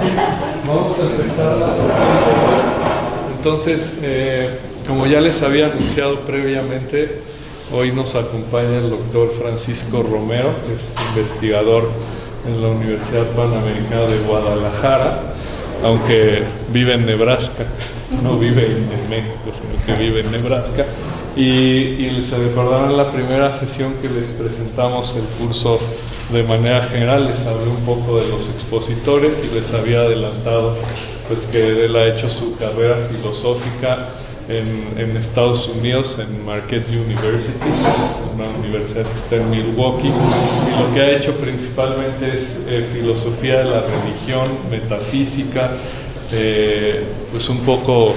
Vamos a empezar la sesión. Entonces, como ya les había anunciado previamente, hoy nos acompaña el doctor Francisco Romero, que es investigador en la Universidad Panamericana de Guadalajara, aunque vive en Nebraska, no vive en México, sino que vive en Nebraska. Y se recordarán la primera sesión que les presentamos el curso de manera general, les hablé un poco de los expositores y les había adelantado pues que él ha hecho su carrera filosófica en Estados Unidos, en Marquette University, una universidad que está en Milwaukee, y lo que ha hecho principalmente es filosofía de la religión, metafísica, pues un poco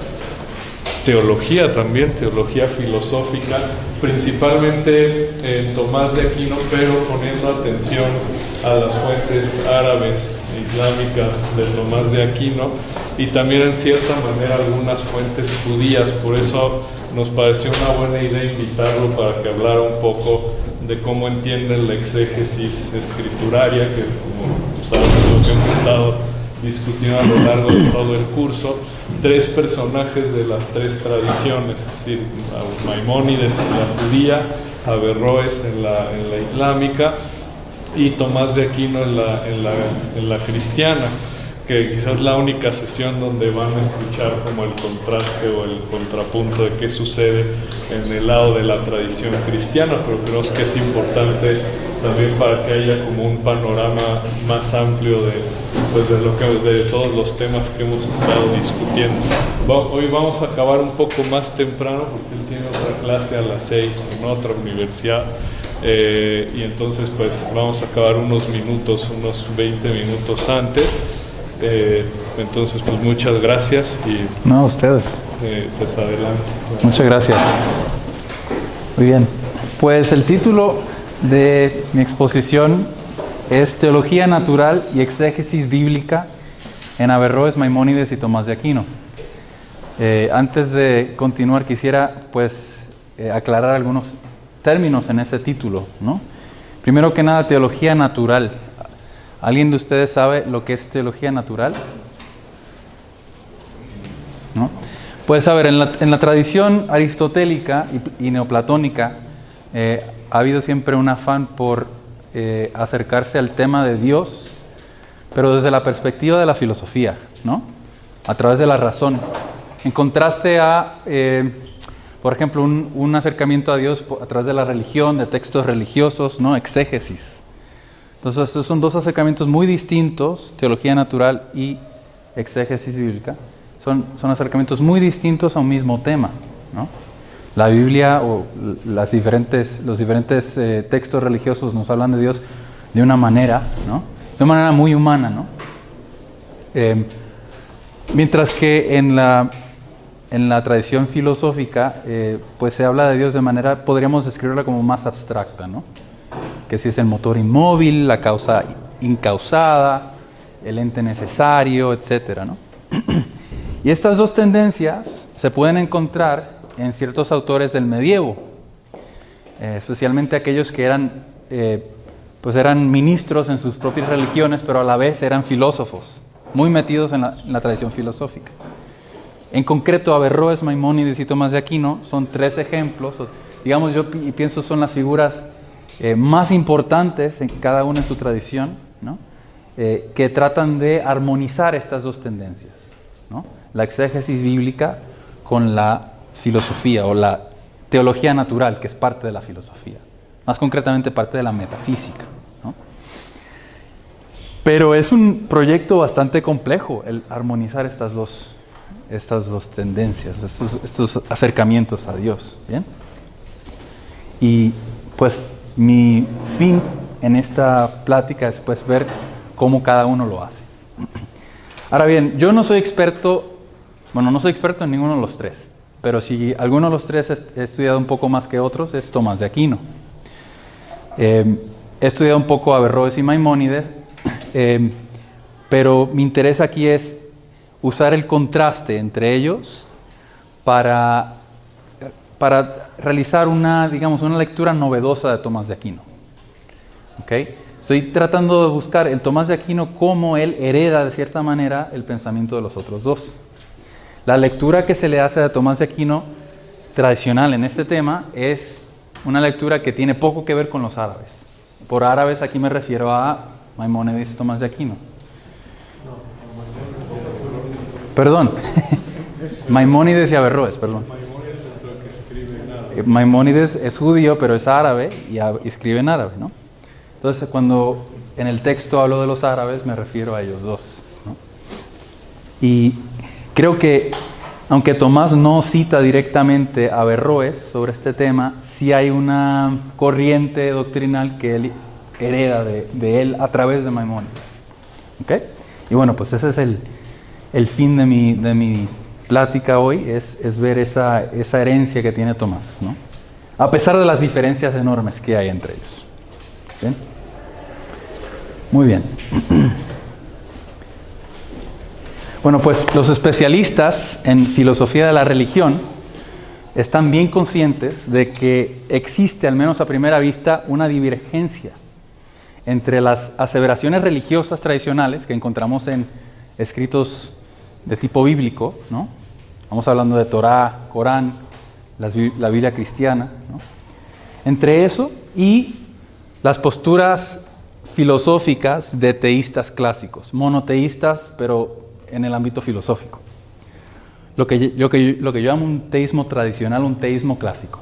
teología también, teología filosófica, principalmente en Tomás de Aquino, pero poniendo atención a las fuentes árabes e islámicas de Tomás de Aquino y también en cierta manera algunas fuentes judías. Por eso nos pareció una buena idea invitarlo para que hablara un poco de cómo entienden la exégesis escrituraria, que como saben es lo que hemos estado discutiendo a lo largo de todo el curso. Tres personajes de las tres tradiciones, es decir, a Maimónides en la judía, Averroes en la islámica y Tomás de Aquino en la cristiana, que quizás es la única sesión donde van a escuchar como el contraste o el contrapunto de qué sucede en el lado de la tradición cristiana, pero creo que es importante también para que haya como un panorama más amplio de todos los temas que hemos estado discutiendo. Hoy vamos a acabar un poco más temprano porque él tiene otra clase a las 6 en otra universidad, y entonces pues vamos a acabar unos 20 minutos antes. Entonces pues muchas gracias y no, ustedes pues adelante. Muchas gracias. Muy bien, pues el título de mi exposición es Teología Natural y Exégesis Bíblica en Averroes, Maimónides y Tomás de Aquino. Antes de continuar quisiera pues aclarar algunos términos en ese título, ¿no? Primero que nada, teología natural. ¿Alguien de ustedes sabe lo que es teología natural? ¿No? Pues a ver, en la tradición aristotélica y neoplatónica ha habido siempre un afán por acercarse al tema de Dios, pero desde la perspectiva de la filosofía, ¿no? A través de la razón. En contraste a, por ejemplo, un acercamiento a Dios a través de la religión, de textos religiosos, ¿no? Exégesis. Entonces, estos son dos acercamientos muy distintos, teología natural y exégesis bíblica. Son acercamientos muy distintos a un mismo tema, ¿no? La Biblia o los diferentes textos religiosos nos hablan de Dios de una manera, ¿no? De una manera muy humana, ¿no? Mientras que en la tradición filosófica, pues se habla de Dios de manera, podríamos describirla como más abstracta, ¿no? Que si es el motor inmóvil, la causa incausada, el ente necesario, etcétera, ¿no? Y estas dos tendencias se pueden encontrar en ciertos autores del medievo, especialmente aquellos que eran ministros en sus propias religiones, pero a la vez eran filósofos, muy metidos en la tradición filosófica. En concreto, Averroes, Maimónides y Tomás de Aquino son tres ejemplos, digamos, yo pienso son las figuras más importantes en cada una en su tradición, ¿no? Que tratan de armonizar estas dos tendencias, ¿no? La exégesis bíblica con la filosofía o la teología natural, que es parte de la filosofía, más concretamente parte de la metafísica, ¿no? Pero es un proyecto bastante complejo el armonizar estas dos tendencias, estos acercamientos a Dios, ¿bien? Y pues mi fin en esta plática es pues ver cómo cada uno lo hace. Ahora bien, yo no soy experto en ninguno de los tres, pero si alguno de los tres he estudiado un poco más que otros, es Tomás de Aquino. He estudiado un poco Averroes y Maimónides, pero mi interés aquí es usar el contraste entre ellos para realizar una lectura novedosa de Tomás de Aquino. ¿Okay? Estoy tratando de buscar en Tomás de Aquino cómo él hereda de cierta manera el pensamiento de los otros dos. La lectura que se le hace a Tomás de Aquino tradicional en este tema es una lectura que tiene poco que ver con los árabes. Por árabes aquí me refiero a Maimónides y Tomás de Aquino. Perdón, Maimónides y Averroes, perdón. Maimónides es judío, pero es árabe y escribe en árabe, ¿no? Entonces, cuando en el texto hablo de los árabes, me refiero a ellos dos, ¿no? Y creo que, aunque Tomás no cita directamente a Averroes sobre este tema, sí hay una corriente doctrinal que él hereda de él a través de Maimónides. ¿Ok? Y bueno, pues ese es el fin de mi plática hoy, es ver esa herencia que tiene Tomás, ¿no? A pesar de las diferencias enormes que hay entre ellos. ¿Bien? Muy bien. Bueno, pues los especialistas en filosofía de la religión están bien conscientes de que existe, al menos a primera vista, una divergencia entre las aseveraciones religiosas tradicionales que encontramos en escritos de tipo bíblico, ¿no? Vamos hablando de Torá, Corán, la Biblia cristiana, ¿no? Entre eso y las posturas filosóficas de teístas clásicos, monoteístas, pero en el ámbito filosófico. Lo que yo llamo un teísmo tradicional, un teísmo clásico.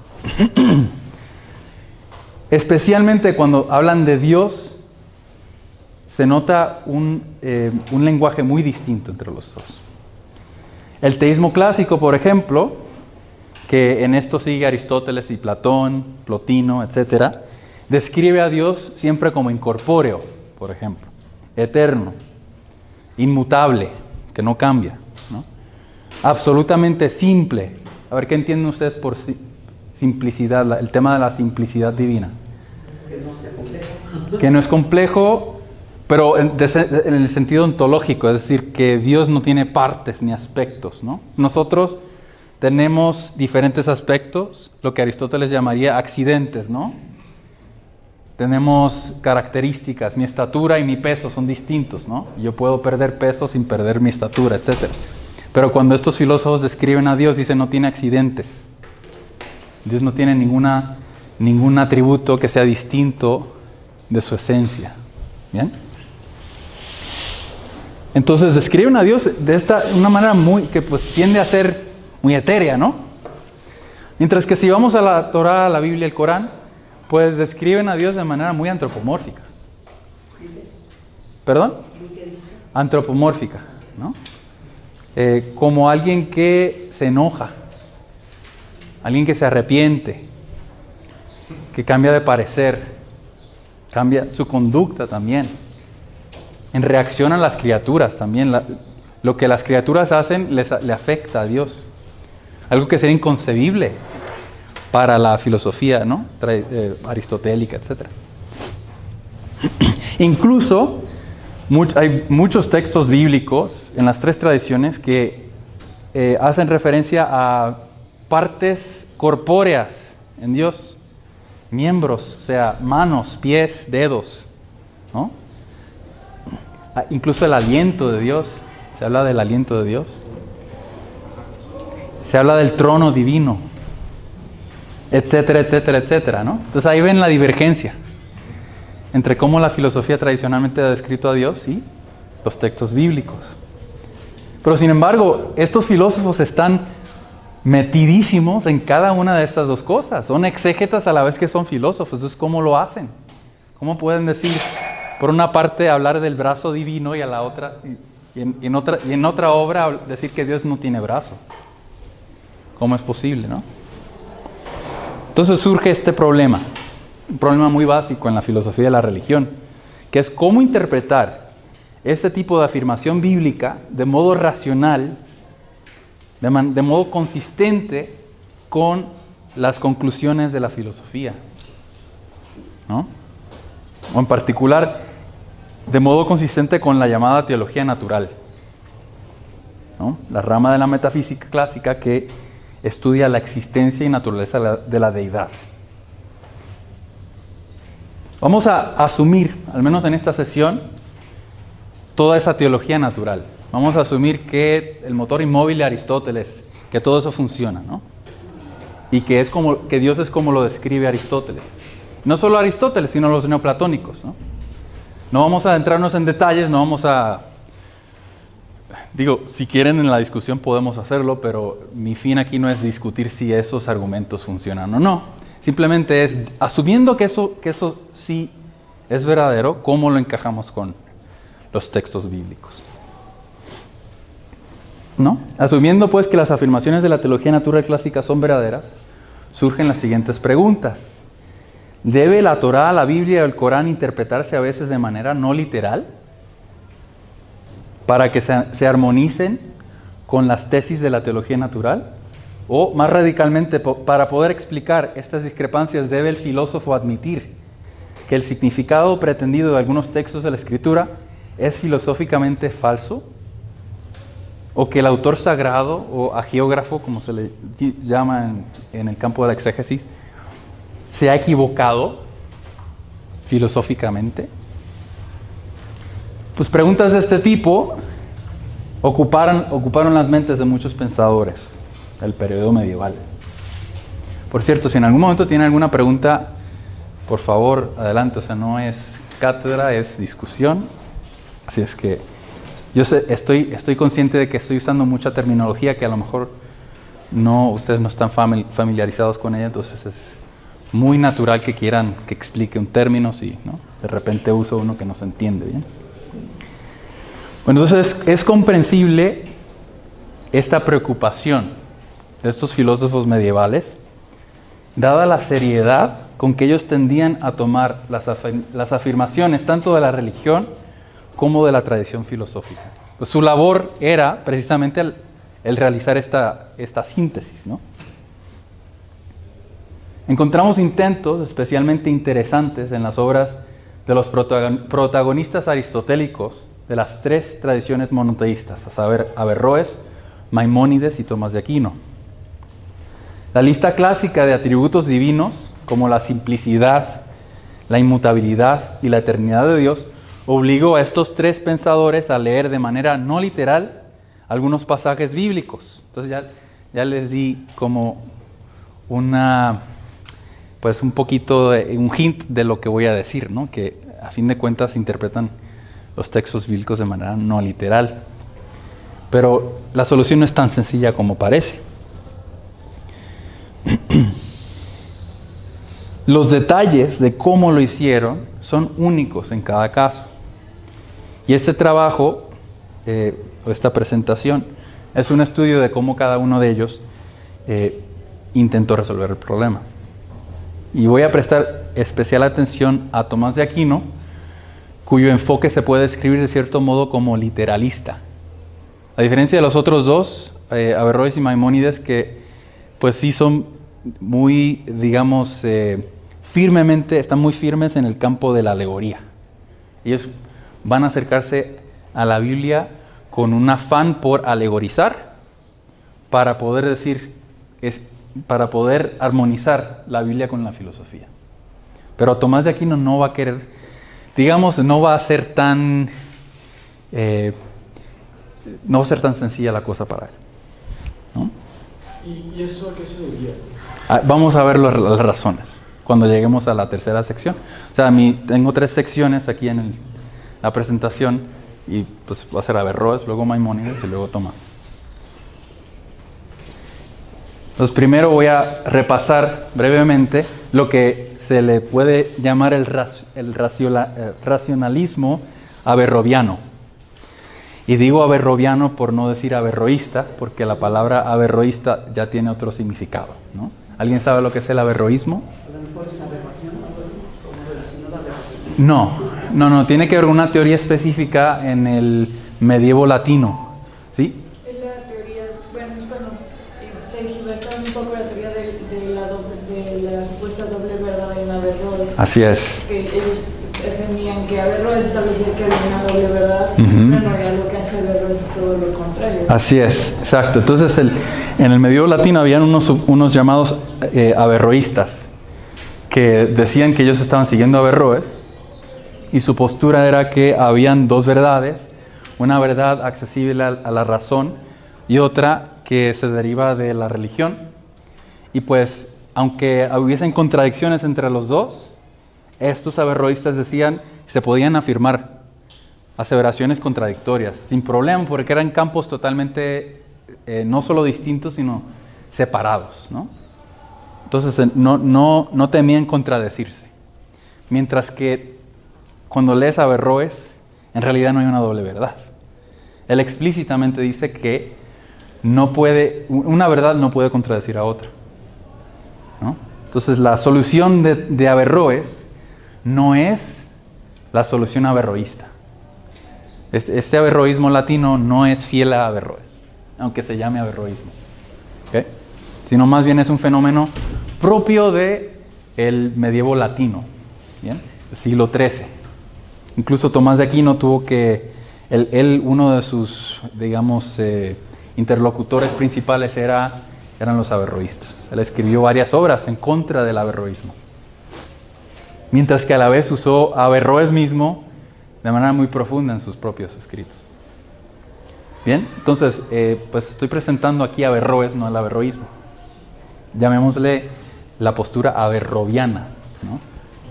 Especialmente cuando hablan de Dios, se nota un lenguaje muy distinto entre los dos. El teísmo clásico, por ejemplo, que en esto sigue Aristóteles y Platón, Plotino, etc., describe a Dios siempre como incorpóreo, por ejemplo, eterno, inmutable, que no cambia, ¿no? Absolutamente simple. A ver, ¿qué entienden ustedes por simplicidad? El tema de la simplicidad divina. Que no sea complejo. Que no es complejo, pero en el sentido ontológico, es decir, que Dios no tiene partes ni aspectos, ¿no? Nosotros tenemos diferentes aspectos, lo que Aristóteles llamaría accidentes, ¿no? Tenemos características, mi estatura y mi peso son distintos, ¿no? Yo puedo perder peso sin perder mi estatura, etc. Pero cuando estos filósofos describen a Dios, dicen no tiene accidentes. Dios no tiene ningún atributo que sea distinto de su esencia. ¿Bien? Entonces describen a Dios de una manera que pues tiende a ser muy etérea, ¿no? Mientras que si vamos a la Torá, a la Biblia, el Corán, pues describen a Dios de manera muy antropomórfica. ¿Perdón? Antropomórfica, ¿no? Como alguien que se enoja, alguien que se arrepiente, que cambia de parecer, cambia su conducta también, en reacción a las criaturas también. Lo que las criaturas hacen le afecta a Dios. Algo que sería inconcebible para la filosofía, ¿no? Aristotélica, etc. Incluso hay muchos textos bíblicos en las tres tradiciones que hacen referencia a partes corpóreas en Dios, miembros, o sea, manos, pies, dedos, ¿no? Incluso el aliento de Dios, se habla del aliento de Dios. Se habla del trono divino, etcétera, etcétera, etcétera, ¿no? Entonces ahí ven la divergencia entre cómo la filosofía tradicionalmente ha descrito a Dios y los textos bíblicos. Pero sin embargo, estos filósofos están metidísimos en cada una de estas dos cosas. Son exégetas a la vez que son filósofos. Entonces, ¿cómo lo hacen? ¿Cómo pueden decir, por una parte, hablar del brazo divino y a la otra, y en otra obra decir que Dios no tiene brazo? ¿Cómo es posible, no? Entonces surge este problema, un problema muy básico en la filosofía de la religión, que es cómo interpretar este tipo de afirmación bíblica de modo racional, de modo consistente con las conclusiones de la filosofía, ¿no? O en particular, de modo consistente con la llamada teología natural, ¿no? La rama de la metafísica clásica que estudia la existencia y naturaleza de la deidad. Vamos a asumir, al menos en esta sesión, toda esa teología natural. Vamos a asumir que el motor inmóvil de Aristóteles, que todo eso funciona, ¿no? Y que Dios es como lo describe Aristóteles. No solo Aristóteles, sino los neoplatónicos, ¿no? No vamos a adentrarnos en detalles, no vamos a... Digo, si quieren en la discusión podemos hacerlo, pero mi fin aquí no es discutir si esos argumentos funcionan o no. Simplemente es, asumiendo que eso sí es verdadero, ¿cómo lo encajamos con los textos bíblicos? ¿No? Asumiendo pues que las afirmaciones de la teología natural clásica son verdaderas, surgen las siguientes preguntas. ¿Debe la Torá, la Biblia o el Corán interpretarse a veces de manera no literal para que se armonicen con las tesis de la teología natural? O, más radicalmente, para poder explicar estas discrepancias, ¿debe el filósofo admitir que el significado pretendido de algunos textos de la Escritura es filosóficamente falso? ¿O que el autor sagrado o agiógrafo, como se le llama en el campo de la exégesis, se ha equivocado filosóficamente? Pues preguntas de este tipo ocuparon las mentes de muchos pensadores del periodo medieval. Por cierto, si en algún momento tienen alguna pregunta, por favor, adelante. O sea, no es cátedra, es discusión. Así es que yo estoy consciente de que estoy usando mucha terminología que a lo mejor ustedes no están familiarizados con ella, entonces es muy natural que quieran que explique un término si, ¿no?, de repente uso uno que no se entiende bien. Bueno, entonces es comprensible esta preocupación de estos filósofos medievales, dada la seriedad con que ellos tendían a tomar las afirmaciones tanto de la religión como de la tradición filosófica. Pues su labor era precisamente el realizar esta síntesis, ¿no? Encontramos intentos especialmente interesantes en las obras de los protagonistas aristotélicos de las tres tradiciones monoteístas, a saber, Averroes, Maimónides y Tomás de Aquino. La lista clásica de atributos divinos, como la simplicidad, la inmutabilidad y la eternidad de Dios, obligó a estos tres pensadores a leer de manera no literal algunos pasajes bíblicos. Entonces ya les di como un poquito, un hint de lo que voy a decir, ¿no? Que a fin de cuentas interpretan los textos bíblicos de manera no literal. Pero la solución no es tan sencilla como parece. Los detalles de cómo lo hicieron son únicos en cada caso. Y este trabajo, o esta presentación, es un estudio de cómo cada uno de ellos intentó resolver el problema. Y voy a prestar especial atención a Tomás de Aquino, cuyo enfoque se puede describir de cierto modo como literalista. A diferencia de los otros dos, Averroes y Maimónides, que pues sí son muy, digamos, están muy firmes en el campo de la alegoría. Ellos van a acercarse a la Biblia con un afán por alegorizar, para poder armonizar la Biblia con la filosofía. Pero Tomás de Aquino no va a querer, digamos, no va a ser tan sencilla la cosa para él, ¿no? ¿Y eso a qué se debía? Vamos a ver las razones cuando lleguemos a la tercera sección. O sea, tengo 3 secciones aquí en la presentación y pues va a ser Averroes, luego Maimónides y luego Tomás. Entonces primero voy a repasar brevemente lo que se le puede llamar el racionalismo averroviano. Y digo averroviano por no decir averroísta, porque la palabra averroísta ya tiene otro significado, ¿no? ¿Alguien sabe lo que es el averroísmo? A lo mejor es aberración, algo así, como relacionado a aberración. No, tiene que ver con una teoría específica en el medievo latino, ¿sí? Es la teoría, bueno, es cuando tergiversaron un poco la teoría de la supuesta doble verdad en Averroes. Así es. Que ellos entendían que Averroes establecía que había una doble verdad, pero en realidad lo que hace Averroes es todo lo contrario. Así es, exacto. Entonces en el medievo latino habían unos llamados averroístas, que decían que ellos estaban siguiendo a Averroes, y su postura era que habían dos verdades, una verdad accesible a la razón y otra que se deriva de la religión. Y pues, aunque hubiesen contradicciones entre los dos, estos averroístas decían que se podían afirmar aseveraciones contradictorias, sin problema, porque eran campos totalmente, no solo distintos, sino separados, ¿no? Entonces, no temían contradecirse. Mientras que cuando lees a Averroes, en realidad no hay una doble verdad. Él explícitamente dice que una verdad no puede contradecir a otra, ¿no? Entonces, la solución de Averroes no es la solución averroísta. Este averroísmo latino no es fiel a Averroes, aunque se llame averroísmo, ¿okay? Sino más bien es un fenómeno propio del medievo latino, ¿bien? El siglo XIII. Incluso Tomás de Aquino tuvo que, uno de sus, digamos, interlocutores principales eran los averroístas. Él escribió varias obras en contra del averroísmo, mientras que a la vez usó a Averroes mismo de manera muy profunda en sus propios escritos. Bien, entonces, pues estoy presentando aquí a Averroes, no al averroísmo. Llamémosle la postura averroviana, ¿no?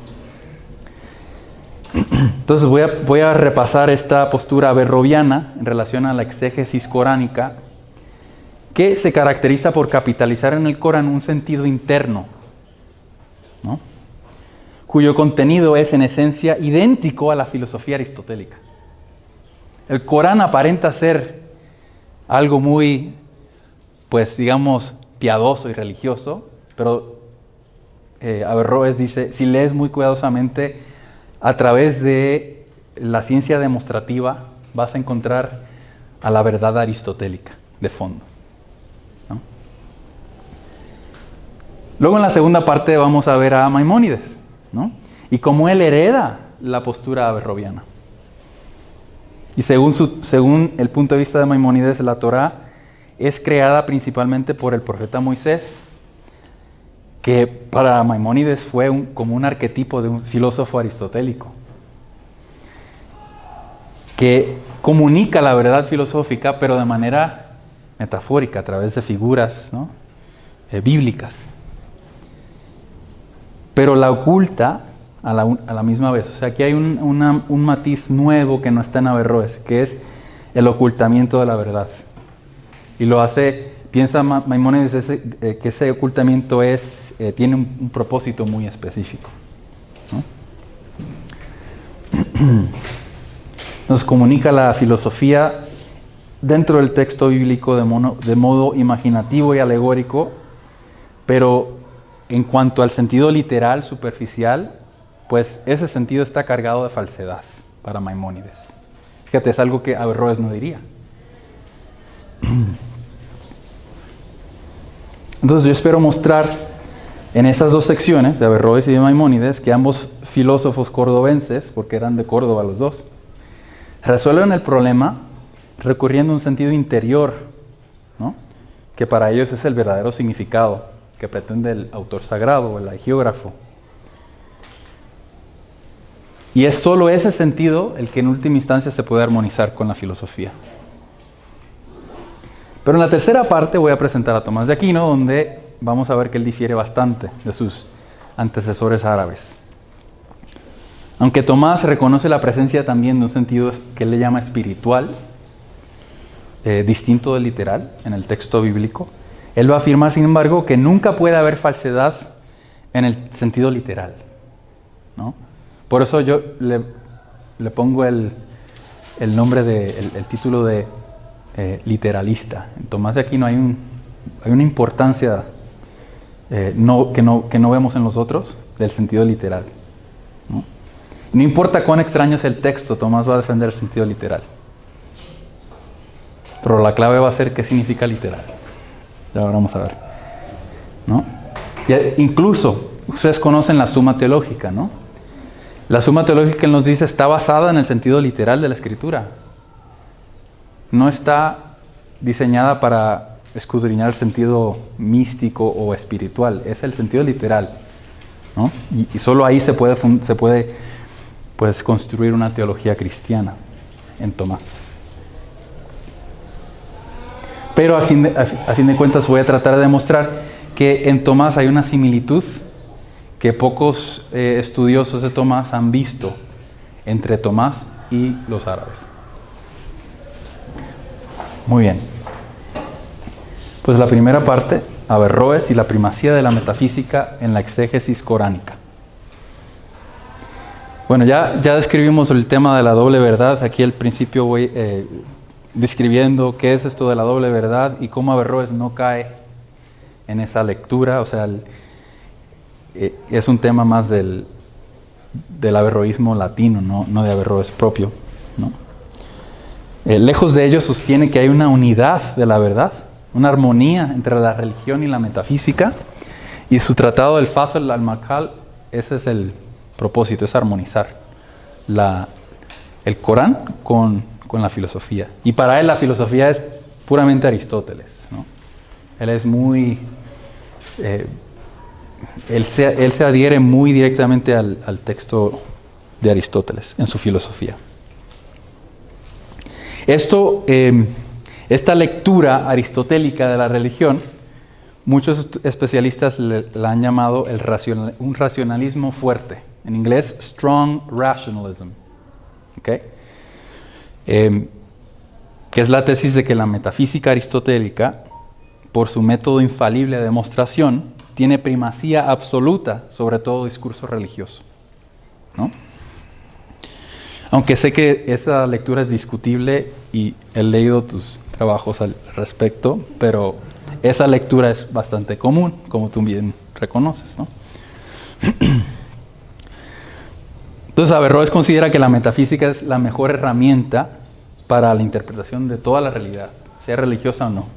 Entonces voy a repasar esta postura averroviana en relación a la exégesis coránica, que se caracteriza por capitalizar en el Corán un sentido interno, ¿no?, cuyo contenido es en esencia idéntico a la filosofía aristotélica. El Corán aparenta ser algo muy, pues digamos, piadoso y religioso, pero Averroes dice, si lees muy cuidadosamente, a través de la ciencia demostrativa vas a encontrar a la verdad aristotélica de fondo, ¿no? Luego en la segunda parte vamos a ver a Maimónides, ¿no?, y cómo él hereda la postura averroviana. Y según el punto de vista de Maimónides, la Torá es creada principalmente por el profeta Moisés, que para Maimónides fue como un arquetipo de un filósofo aristotélico, que comunica la verdad filosófica, pero de manera metafórica, a través de figuras, ¿no?, bíblicas, pero la oculta a la misma vez. O sea, aquí hay un matiz nuevo que no está en Averroes, que es el ocultamiento de la verdad. Y lo hace, piensa Maimónides que ese ocultamiento tiene un propósito muy específico, ¿no? Nos comunica la filosofía dentro del texto bíblico de modo imaginativo y alegórico, pero en cuanto al sentido literal, superficial, pues ese sentido está cargado de falsedad para Maimónides. Fíjate, es algo que Averroes no diría. Entonces yo espero mostrar en esas dos secciones, de Averroes y de Maimónides, que ambos filósofos cordobenses, porque eran de Córdoba los dos, resuelven el problema recurriendo a un sentido interior, ¿no?, que para ellos es el verdadero significado que pretende el autor sagrado o el hagiógrafo. Y es solo ese sentido el que en última instancia se puede armonizar con la filosofía. Pero en la tercera parte voy a presentar a Tomás de Aquino, donde vamos a ver que él difiere bastante de sus antecesores árabes. Aunque Tomás reconoce la presencia también de un sentido que él le llama espiritual, distinto del literal en el texto bíblico, él va a afirmar, sin embargo, que nunca puede haber falsedad en el sentido literal, ¿no? Por eso yo le pongo el nombre el título de literalista. En Tomás de Aquino hay una importancia que no vemos en los otros del sentido literal, ¿no? No importa cuán extraño es el texto, Tomás va a defender el sentido literal. Pero la clave va a ser qué significa literal. Ya lo vamos a ver, ¿no? Y incluso, ustedes conocen la Suma Teológica, ¿no? La Suma Teológica, él nos dice, está basada en el sentido literal de la Escritura. No está diseñada para escudriñar el sentido místico o espiritual, es el sentido literal. ¿no? Y solo ahí se puede pues, construir una teología cristiana en Tomás. Pero a fin de cuentas voy a tratar de demostrar que en Tomás hay una similitud que pocos estudiosos de Tomás han visto entre Tomás y los árabes. Muy bien. Pues la primera parte, Averroes y la primacía de la metafísica en la exégesis coránica. Bueno, ya describimos el tema de la doble verdad. Aquí al principio voy describiendo qué es esto de la doble verdad y cómo Averroes no cae en esa lectura. O sea, es un tema más del averroísmo latino, no de Averroes propio, ¿no? Lejos de ello sostiene que hay una unidad de la verdad, una armonía entre la religión y la metafísica, y su tratado del Fasl al-Maqal, ese es el propósito, es armonizar el Corán con la filosofía. Y para él la filosofía es puramente Aristóteles, ¿no? Él es muy... Él se adhiere muy directamente al texto de Aristóteles en su filosofía. Esta lectura aristotélica de la religión, muchos especialistas la han llamado un racionalismo fuerte. En inglés, strong rationalism. ¿Okay? Que es la tesis de que la metafísica aristotélica, por su método infalible de demostración, tiene primacía absoluta sobre todo discurso religioso, ¿no? Aunque sé que esa lectura es discutible y he leído tus trabajos al respecto, pero esa lectura es bastante común, como tú bien reconoces, ¿no? Entonces Averroes considera que la metafísica es la mejor herramienta para la interpretación de toda la realidad, sea religiosa o no.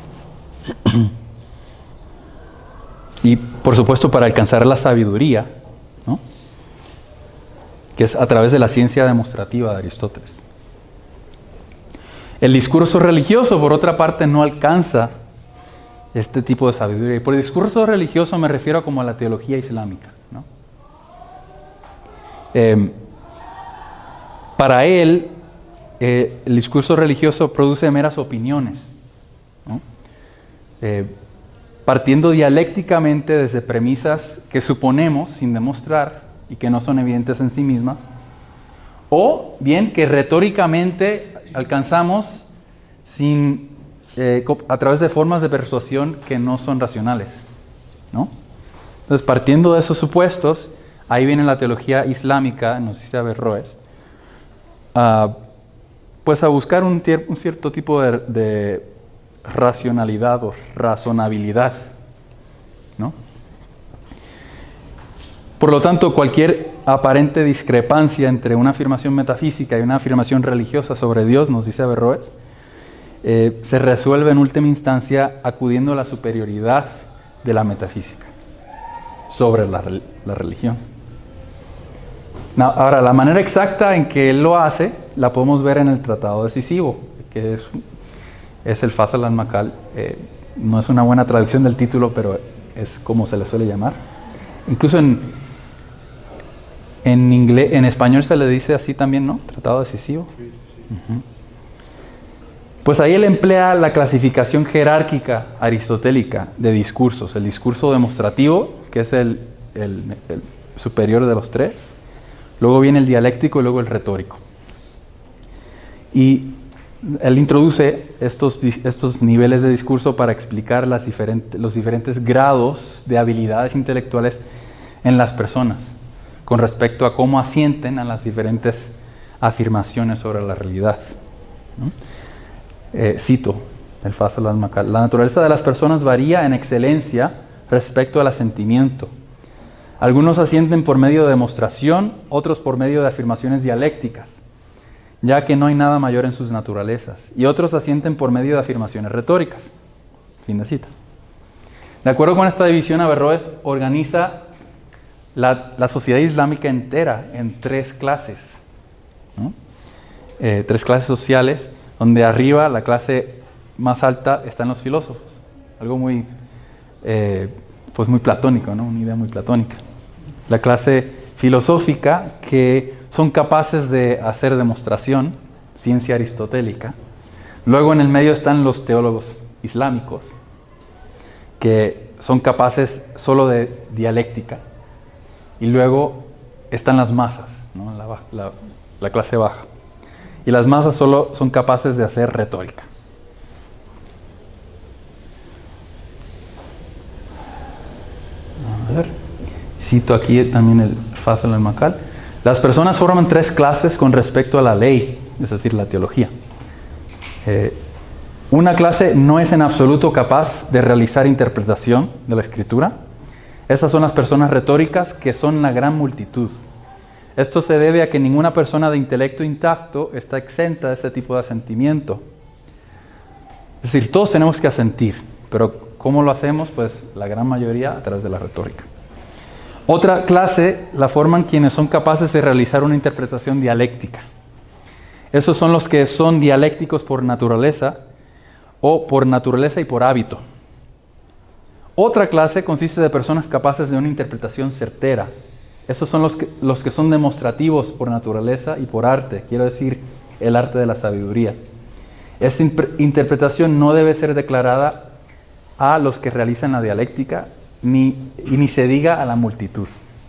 Y por supuesto para alcanzar la sabiduría, ¿no? Que es a través de la ciencia demostrativa de Aristóteles. El discurso religioso, por otra parte, no alcanza este tipo de sabiduría. Y por discurso religioso me refiero como a la teología islámica, ¿no? Para él, el discurso religioso produce meras opiniones, ¿no? Partiendo dialécticamente desde premisas que suponemos sin demostrar y que no son evidentes en sí mismas, o bien que retóricamente alcanzamos a través de formas de persuasión que no son racionales, ¿no? Entonces, partiendo de esos supuestos, ahí viene la teología islámica, nos dice Averroes, pues a buscar un cierto tipo de racionalidad o razonabilidad, ¿no? Por lo tanto, cualquier aparente discrepancia entre una afirmación metafísica y una afirmación religiosa sobre Dios, nos dice Averroes, se resuelve en última instancia acudiendo a la superioridad de la metafísica sobre la religión. Ahora, la manera exacta en que él lo hace la podemos ver en el Tratado Decisivo, que es el Fasl al-Maqal. No es una buena traducción del título, pero es como se le suele llamar. Incluso en español se le dice así también, ¿no? Tratado Decisivo. Uh-huh. Pues ahí él emplea la clasificación jerárquica aristotélica de discursos. El discurso demostrativo, que es el superior de los tres. Luego viene el dialéctico y luego el retórico. Y él introduce estos niveles de discurso para explicar los diferentes grados de habilidades intelectuales en las personas con respecto a cómo asienten a las diferentes afirmaciones sobre la realidad, ¿no? Cito el Fasl al-Maqal: la naturaleza de las personas varía en excelencia respecto al asentimiento. Algunos asienten por medio de demostración, otros por medio de afirmaciones dialécticas, ya que no hay nada mayor en sus naturalezas, y otros asienten por medio de afirmaciones retóricas. Fin de cita. De acuerdo con esta división, Averroes organiza la sociedad islámica entera en tres clases, ¿no? Tres clases sociales, donde arriba, la clase más alta, están los filósofos. Algo muy platónico, ¿no? Una idea muy platónica. la clase filosófica, que son capaces de hacer demostración, ciencia aristotélica. Luego en el medio están los teólogos islámicos, que son capaces solo de dialéctica. Y luego están las masas, ¿no? La clase baja. Y las masas solo son capaces de hacer retórica. A ver, cito aquí también el Fasel al-Makal. Las personas forman tres clases con respecto a la ley, es decir, la teología. Una clase no es en absoluto capaz de realizar interpretación de la Escritura. Estas son las personas retóricas, que son la gran multitud. Esto se debe a que ninguna persona de intelecto intacto está exenta de este tipo de asentimiento. Es decir, todos tenemos que asentir, pero ¿cómo lo hacemos? Pues la gran mayoría a través de la retórica. Otra clase la forman quienes son capaces de realizar una interpretación dialéctica. Esos son los que son dialécticos por naturaleza, o por naturaleza y por hábito. Otra clase consiste de personas capaces de una interpretación certera. Estos son los que son demostrativos por naturaleza y por arte, quiero decir, el arte de la sabiduría. Esta interpretación no debe ser declarada a los que realizan la dialéctica, ni se diga a la multitud.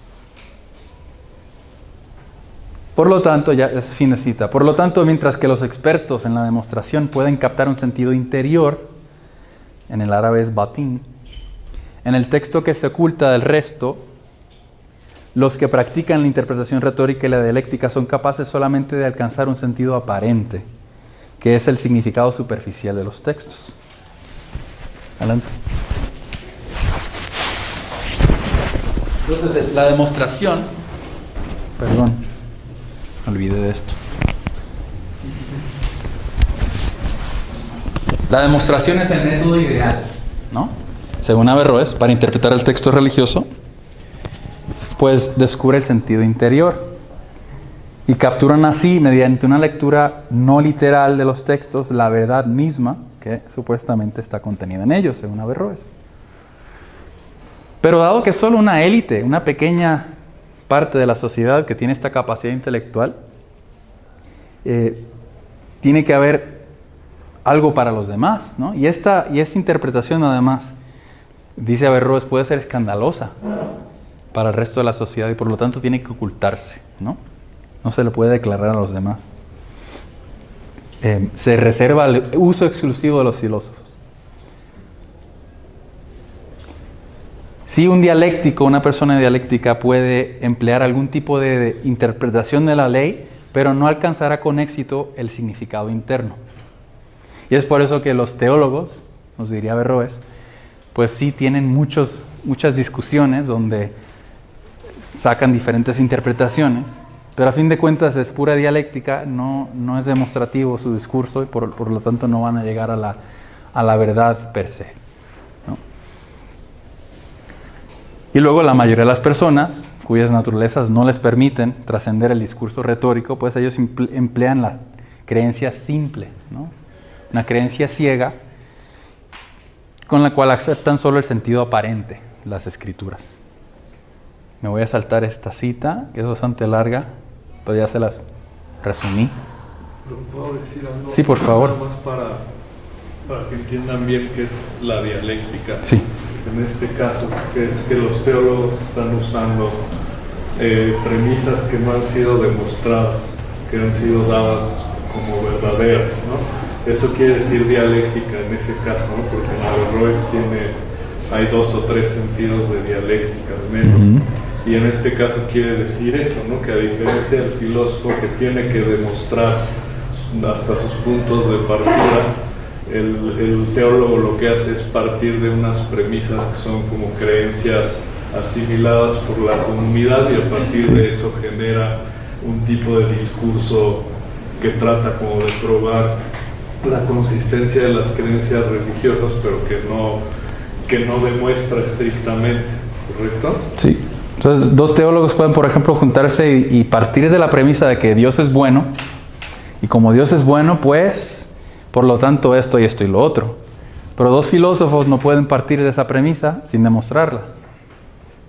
Por lo tanto, ya es fin de cita. Por lo tanto, mientras que los expertos en la demostración pueden captar un sentido interior, en el árabe es batín, en el texto que se oculta del resto, los que practican la interpretación retórica y la dialéctica son capaces solamente de alcanzar un sentido aparente, que es el significado superficial de los textos. Adelante. Entonces, la demostración, perdón, olvidé de esto. La demostración es el método ideal, ¿no? Según Averroes, para interpretar el texto religioso, pues descubre el sentido interior y capturan así, mediante una lectura no literal de los textos, la verdad misma que supuestamente está contenida en ellos, según Averroes. Pero dado que solo una élite, una pequeña parte de la sociedad que tiene esta capacidad intelectual, tiene que haber algo para los demás, ¿no? Y esta interpretación, además, dice Averroes, puede ser escandalosa para el resto de la sociedad y por lo tanto tiene que ocultarse, ¿no? No se le puede declarar a los demás. Se reserva el uso exclusivo de los filósofos. Si un dialéctico, una persona dialéctica puede emplear algún tipo de interpretación de la ley, pero no alcanzará con éxito el significado interno. Y es por eso que los teólogos, nos diría Averroes, pues sí tienen muchas discusiones donde sacan diferentes interpretaciones, pero a fin de cuentas es pura dialéctica, no es demostrativo su discurso y por lo tanto no van a llegar a la verdad per se, ¿no? Y luego la mayoría de las personas cuyas naturalezas no les permiten trascender el discurso retórico, pues ellos emplean la creencia simple, ¿no? Una creencia ciega con la cual aceptan solo el sentido aparente de las escrituras. Me voy a saltar esta cita, que es bastante larga, pero ya se las resumí. ¿Pero puedo decir algo? Sí, por favor. Nada más para que entiendan bien qué es la dialéctica. Sí. En este caso, que es que los teólogos están usando premisas que no han sido demostradas, que han sido dadas como verdaderas, ¿no? Eso quiere decir dialéctica en ese caso, ¿no? Porque en Averroes hay 2 o 3 sentidos de dialéctica al menos. Y en este caso quiere decir eso, ¿no? Que a diferencia del filósofo que tiene que demostrar hasta sus puntos de partida, el teólogo lo que hace es partir de unas premisas que son como creencias asimiladas por la comunidad y a partir de eso genera un tipo de discurso que trata como de probar la consistencia de las creencias religiosas, pero que no demuestra estrictamente, ¿correcto? Sí. Entonces, 2 teólogos pueden, por ejemplo, juntarse y partir de la premisa de que Dios es bueno, y como Dios es bueno, pues, por lo tanto, esto y lo otro. Pero 2 filósofos no pueden partir de esa premisa sin demostrarla. Tendrían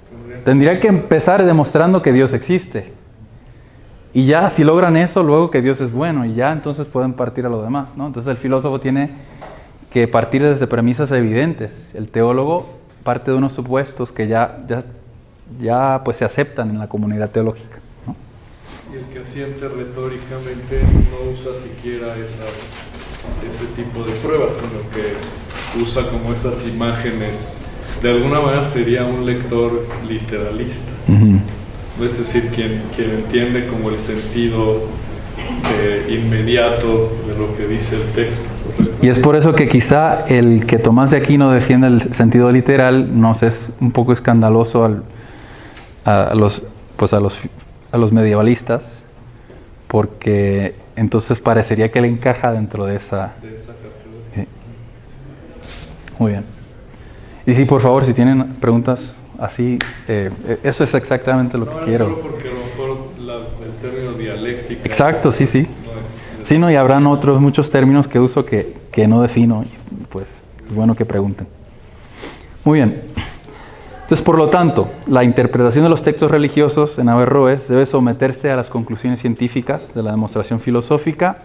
tendría que empezar demostrando que Dios existe. Y ya si logran eso, luego que Dios es bueno, y ya entonces pueden partir a lo demás, ¿no? Entonces el filósofo tiene que partir desde premisas evidentes. El teólogo parte de unos supuestos que ya pues se aceptan en la comunidad teológica, ¿no? Y el que asiente retóricamente no usa siquiera ese tipo de pruebas, sino que usa como esas imágenes. De alguna manera sería un lector literalista. Es decir, quien entiende como el sentido inmediato de lo que dice el texto. ¿Correcto? Y es por eso que quizá el que Tomás de Aquino defiende el sentido literal nos es un poco escandaloso a los medievalistas, porque entonces parecería que él encaja dentro de esa categoría. Muy bien. Y sí, por favor, si tienen preguntas así, eso es exactamente lo que quiero. Solo porque a lo mejor el término dialéctica. Exacto, sí. Sí, no, y habrán muchos términos que uso que no defino, y pues es bueno que pregunten. Muy bien. Entonces, por lo tanto, la interpretación de los textos religiosos en Averroes debe someterse a las conclusiones científicas de la demostración filosófica.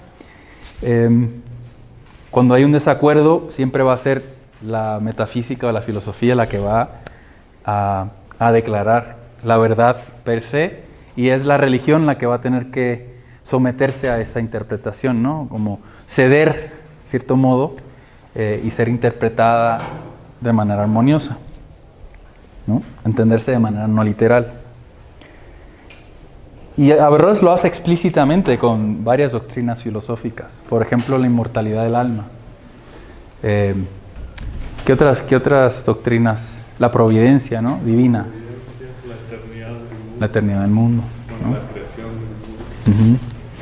Cuando hay un desacuerdo, siempre va a ser la metafísica o la filosofía la que va a declarar la verdad per se, y es la religión la que va a tener que someterse a esa interpretación, ¿no? Como ceder, de cierto modo, y ser interpretada de manera armoniosa, ¿no? Entenderse de manera no literal. Y Averroes lo hace explícitamente con varias doctrinas filosóficas. Por ejemplo, la inmortalidad del alma. ¿Qué otras doctrinas? La providencia, ¿no? Divina. La eternidad del mundo. ¿No? La creación del mundo.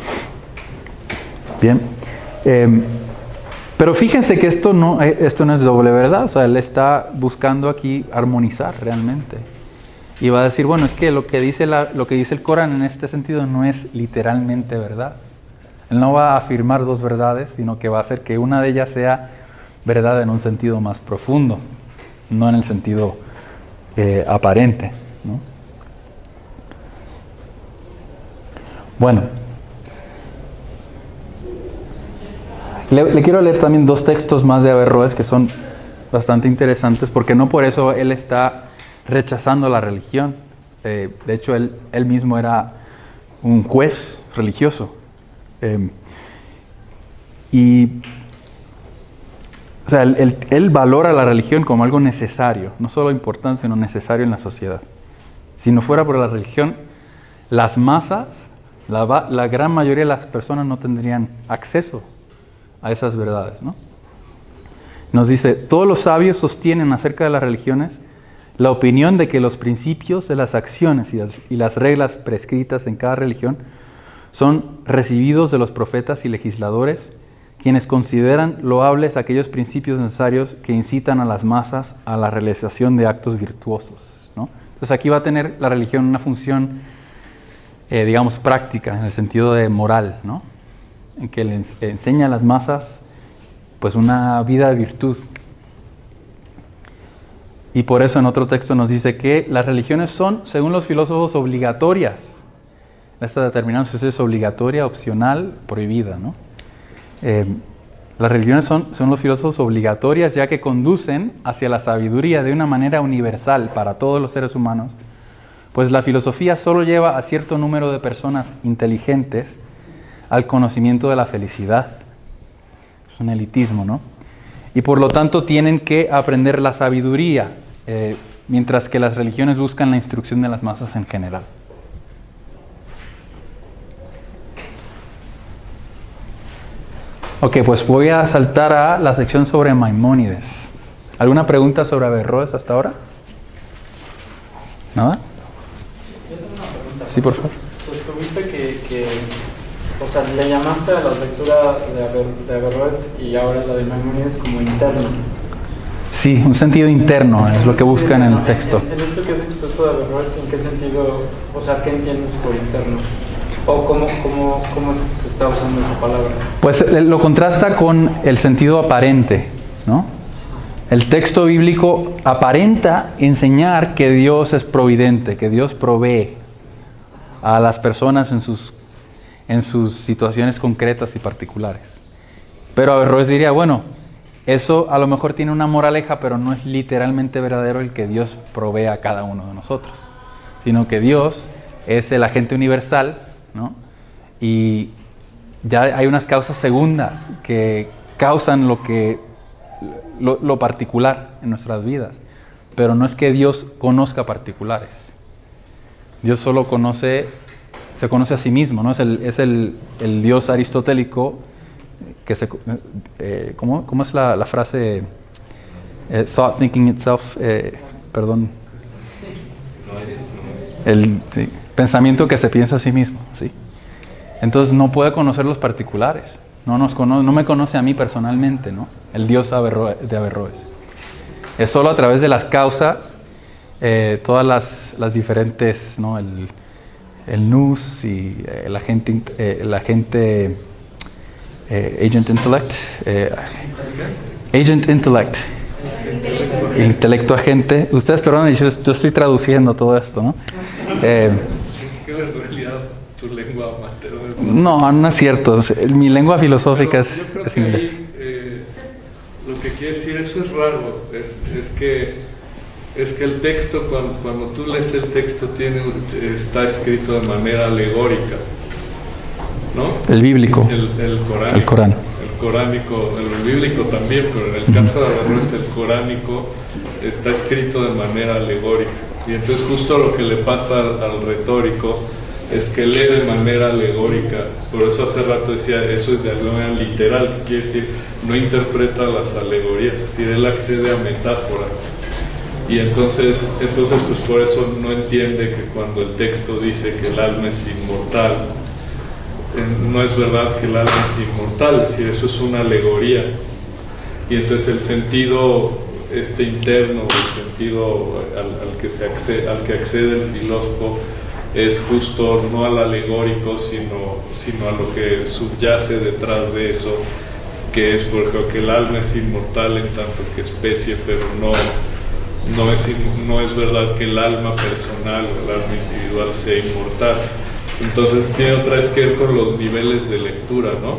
Bien. Pero fíjense que esto no es doble verdad. O sea, él está buscando aquí armonizar realmente. Y va a decir, bueno, es que lo que dice el Corán en este sentido no es literalmente verdad. Él no va a afirmar dos verdades, sino que va a hacer que una de ellas sea verdad en un sentido más profundo, no en el sentido aparente, ¿no? Bueno, le quiero leer también dos textos más de Averroes que son bastante interesantes, porque no por eso él está rechazando la religión. De hecho, él mismo era un juez religioso. O sea, él valora la religión como algo necesario, no solo importante, sino necesario en la sociedad. Si no fuera por la religión, las masas, la gran mayoría de las personas no tendrían acceso a esas verdades, ¿no? Nos dice, todos los sabios sostienen acerca de las religiones la opinión de que los principios de las acciones y las reglas prescritas en cada religión son recibidos de los profetas y legisladores, quienes consideran loables aquellos principios necesarios que incitan a las masas a la realización de actos virtuosos, ¿no? Entonces aquí va a tener la religión una función, digamos, práctica, en el sentido de moral, ¿no? En que le enseña a las masas pues una vida de virtud. Y por eso en otro texto nos dice que las religiones son, según los filósofos, obligatorias. Esta determinación si es obligatoria, opcional, prohibida, ¿no? Las religiones son, según los filósofos, obligatorias, ya que conducen hacia la sabiduría de una manera universal para todos los seres humanos, pues la filosofía solo lleva a cierto número de personas inteligentes al conocimiento de la felicidad. Es un elitismo, ¿no? Y por lo tanto tienen que aprender la sabiduría, mientras que las religiones buscan la instrucción de las masas en general. Ok, pues voy a saltar a la sección sobre Maimónides. ¿Alguna pregunta sobre Averroes hasta ahora? ¿Nada? Yo tengo una pregunta. Sí, por favor. Sostuviste que o sea, le llamaste a la lectura de Averroes y ahora la de Maimónides como interna. Sí, un sentido interno es lo que busca en el texto. En esto que has expuesto de Averroes, ¿en qué sentido, o sea, qué entiendes por interno? ¿O cómo se está usando esa palabra? Pues lo contrasta con el sentido aparente, ¿no? El texto bíblico aparenta enseñar que Dios es providente, que Dios provee a las personas en sus situaciones concretas y particulares. Pero Averroes diría, bueno, eso a lo mejor tiene una moraleja, pero no es literalmente verdadero el que Dios provee a cada uno de nosotros, sino que Dios es el agente universal, ¿no? Y ya hay unas causas segundas que causan lo particular en nuestras vidas, pero no es que Dios conozca particulares. Dios solo se conoce a sí mismo, ¿no? Es el Dios aristotélico que ¿cómo es la frase? Thought thinking itself, perdón. Sí, pensamiento que se piensa a sí mismo, ¿sí? Entonces no puede conocer los particulares. No me conoce a mí personalmente, ¿no? El Dios de Averroes. Es solo a través de las causas, todas las diferentes, ¿no? El nous y el agente agent intellect, agent intellect, intelecto agente. Ustedes, perdón, yo estoy traduciendo todo esto, ¿no? Es que en realidad tu lengua materna. No es cierto. Mi lengua filosófica yo creo es que inglés. ahí, lo que quiere decir eso es raro. Es que el texto, cuando tú lees el texto, está escrito de manera alegórica, ¿no? El bíblico. El Corán. El Corán. El coránico, el bíblico también, pero en el caso de Averroes el coránico está escrito de manera alegórica. Y entonces justo lo que le pasa al retórico es que lee de manera alegórica. Por eso hace rato decía, eso es de manera literal, que quiere decir, no interpreta las alegorías, es decir, él accede a metáforas. Y entonces pues por eso no entiende que cuando el texto dice que el alma es inmortal, no es verdad que el alma es inmortal, es decir, eso es una alegoría. Y entonces el sentido interno, el sentido al que accede el filósofo, es justo no al alegórico, sino a lo que subyace detrás de eso, que es, por ejemplo, que el alma es inmortal en tanto que especie, pero no es verdad que el alma personal o el alma individual sea inmortal. Entonces tiene otra vez que ver con los niveles de lectura, ¿no?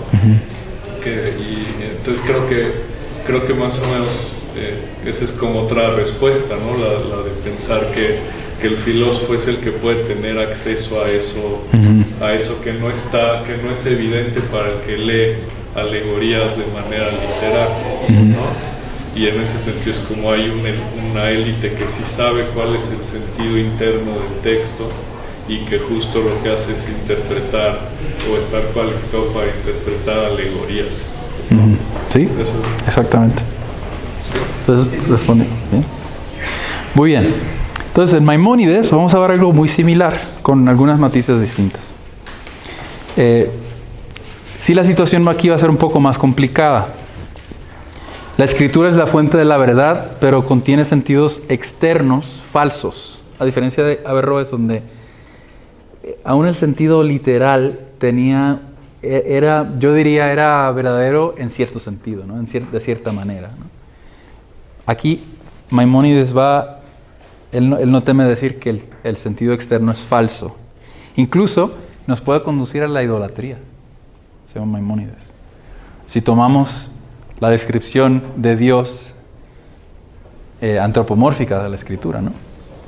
Y entonces creo que más o menos esa es como otra respuesta, ¿no? La de pensar que el filósofo es el que puede tener acceso a eso, a eso que no es evidente para el que lee alegorías de manera literal, ¿no? Y en ese sentido es como hay una élite que sí sabe cuál es el sentido interno del texto y que justo lo que hace es interpretar o estar cualificado para interpretar alegorías. Sí, eso. Exactamente. Entonces respondí. ¿Bien? Muy bien. Entonces en Maimónides vamos a ver algo muy similar con algunas matices distintas. Sí, la situación aquí va a ser un poco más complicada. La escritura es la fuente de la verdad, pero contiene sentidos externos falsos, a diferencia de Averroes, donde aún el sentido literal yo diría, era verdadero en cierto sentido, ¿no? De cierta manera, ¿no? Aquí Maimónides él no teme decir que el sentido externo es falso. Incluso nos puede conducir a la idolatría, según Maimónides. Si tomamos la descripción de Dios antropomórfica de la Escritura, ¿no?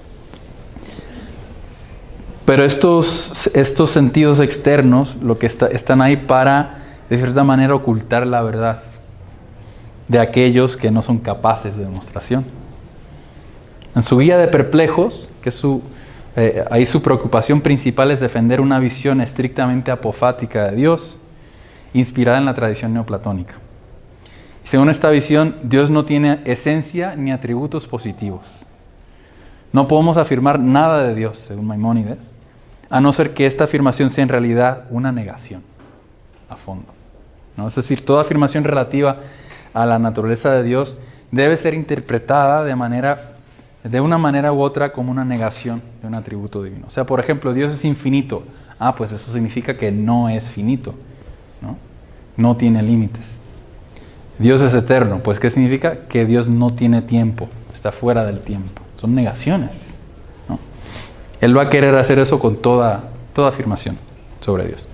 Pero estos sentidos externos, lo que están ahí para, de cierta manera, ocultar la verdad de aquellos que no son capaces de demostración. En su guía de perplejos, que ahí su preocupación principal es defender una visión estrictamente apofática de Dios, inspirada en la tradición neoplatónica. Según esta visión, Dios no tiene esencia ni atributos positivos. No podemos afirmar nada de Dios, según Maimónides, a no ser que esta afirmación sea en realidad una negación a fondo, ¿no? Es decir, toda afirmación relativa a la naturaleza de Dios debe ser interpretada de una manera u otra como una negación de un atributo divino. O sea, por ejemplo, Dios es infinito. Pues eso significa que no es finito, ¿no? No tiene límites. Dios es eterno. Pues, ¿qué significa? Que Dios no tiene tiempo, está fuera del tiempo. Son negaciones, ¿no? Él va a querer hacer eso con toda afirmación sobre Dios.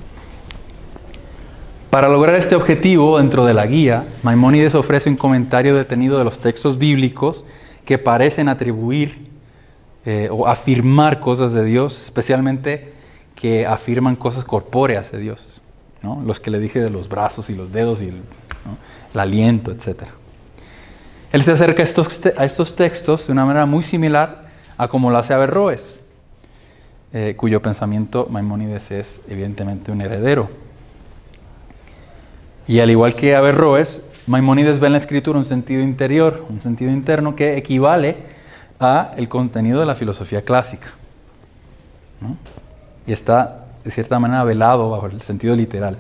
Para lograr este objetivo, dentro de la guía, Maimónides ofrece un comentario detenido de los textos bíblicos que parecen atribuir o afirmar cosas de Dios, especialmente que afirman cosas corpóreas de Dios, ¿no? Los que le dije de los brazos y los dedos y el aliento, etc. Él se acerca a estos textos de una manera muy similar a como lo hace Averroes, cuyo pensamiento Maimónides es evidentemente un heredero. Y al igual que Averroes, Maimónides ve en la escritura un sentido interior, un sentido interno que equivale a el contenido de la filosofía clásica, ¿no? Y está de cierta manera velado bajo el sentido literal.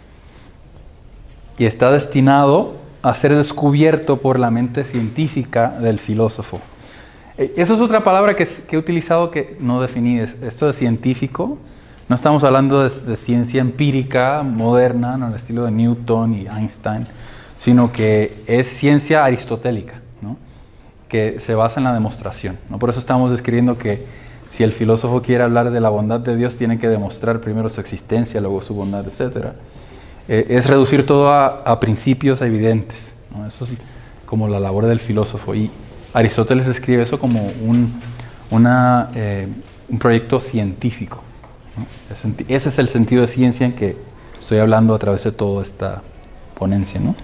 Y está destinado a ser descubierto por la mente científica del filósofo. Eso es otra palabra que he utilizado que no definí. Esto de científico, no estamos hablando de ciencia empírica moderna, no, en el estilo de Newton y Einstein, sino que es ciencia aristotélica, ¿no? Que se basa en la demostración, ¿no? Por eso estamos describiendo que si el filósofo quiere hablar de la bondad de Dios, tiene que demostrar primero su existencia, luego su bondad, etc. Es reducir todo a principios evidentes, ¿no? Eso es como la labor del filósofo. Y Aristóteles escribe eso como un proyecto científico, ¿no? Ese es el sentido de ciencia en que estoy hablando a través de toda esta ponencia, ¿no?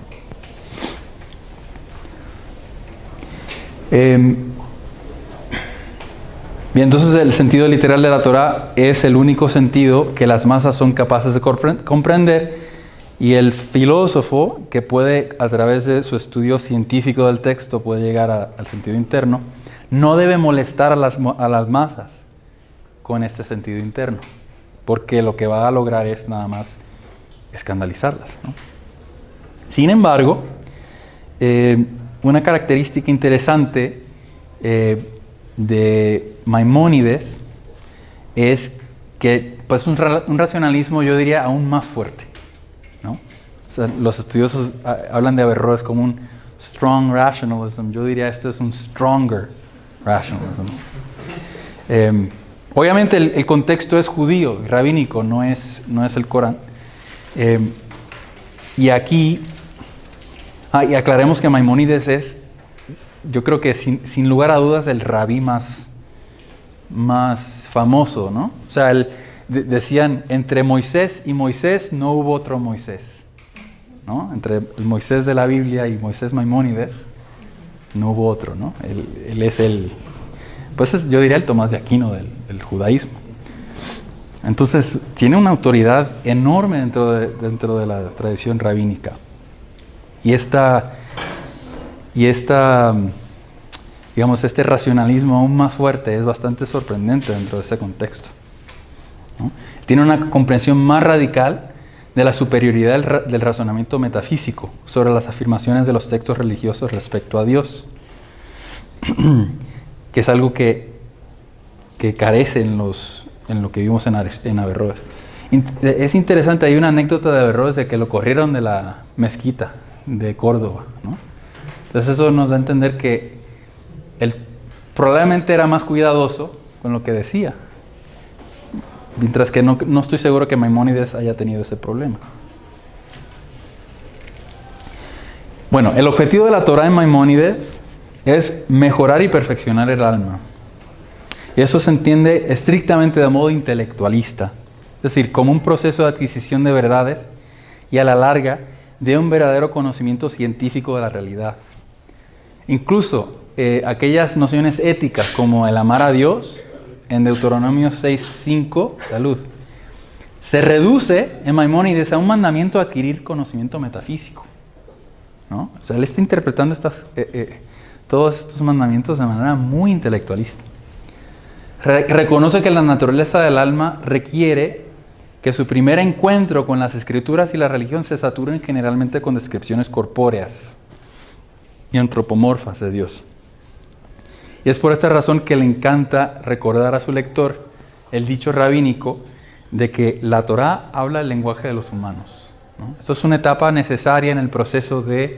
Bien, entonces el sentido literal de la Torá es el único sentido que las masas son capaces de comprender, y el filósofo, que puede a través de su estudio científico del texto puede llegar al sentido interno, no debe molestar a las masas con este sentido interno, porque lo que va a lograr es nada más escandalizarlas, ¿no? Sin embargo, una característica interesante de Maimónides es que pues un racionalismo, yo diría, aún más fuerte, ¿no? O sea, los estudiosos hablan de Averroes como un strong rationalism. Yo diría esto es un stronger rationalism. Obviamente el contexto es judío, rabínico, no es el Corán. Y aquí, y aclaremos que Maimónides es, yo creo que sin lugar a dudas, el rabí más famoso, ¿no? O sea, decían, entre Moisés y Moisés no hubo otro Moisés, ¿no? Entre el Moisés de la Biblia y Moisés Maimónides no hubo otro, ¿no? Él es yo diría el Tomás de Aquino del judaísmo. Entonces, tiene una autoridad enorme dentro de la tradición rabínica. Y digamos, este racionalismo aún más fuerte es bastante sorprendente dentro de ese contexto, ¿no? Tiene una comprensión más radical de la superioridad del razonamiento metafísico sobre las afirmaciones de los textos religiosos respecto a Dios, que es algo que carece en lo que vimos en Averroes. Es interesante, hay una anécdota de Averroes de que lo corrieron de la mezquita de Córdoba, ¿no? Entonces eso nos da a entender que él probablemente era más cuidadoso con lo que decía, mientras que no estoy seguro que Maimónides haya tenido ese problema. Bueno, el objetivo de la Torá en Maimónides es mejorar y perfeccionar el alma. Y eso se entiende estrictamente de modo intelectualista, es decir, como un proceso de adquisición de verdades y a la larga de un verdadero conocimiento científico de la realidad. Incluso aquellas nociones éticas como el amar a Dios, en Deuteronomio 6:5, salud, se reduce en Maimónides a un mandamiento a adquirir conocimiento metafísico, ¿no? O sea, él está interpretando todos estos mandamientos de manera muy intelectualista. Reconoce que la naturaleza del alma requiere que su primer encuentro con las escrituras y la religión se saturen generalmente con descripciones corpóreas y antropomorfas de Dios. Y es por esta razón que le encanta recordar a su lector el dicho rabínico de que la Torá habla el lenguaje de los humanos, ¿no? Esto es una etapa necesaria en el proceso de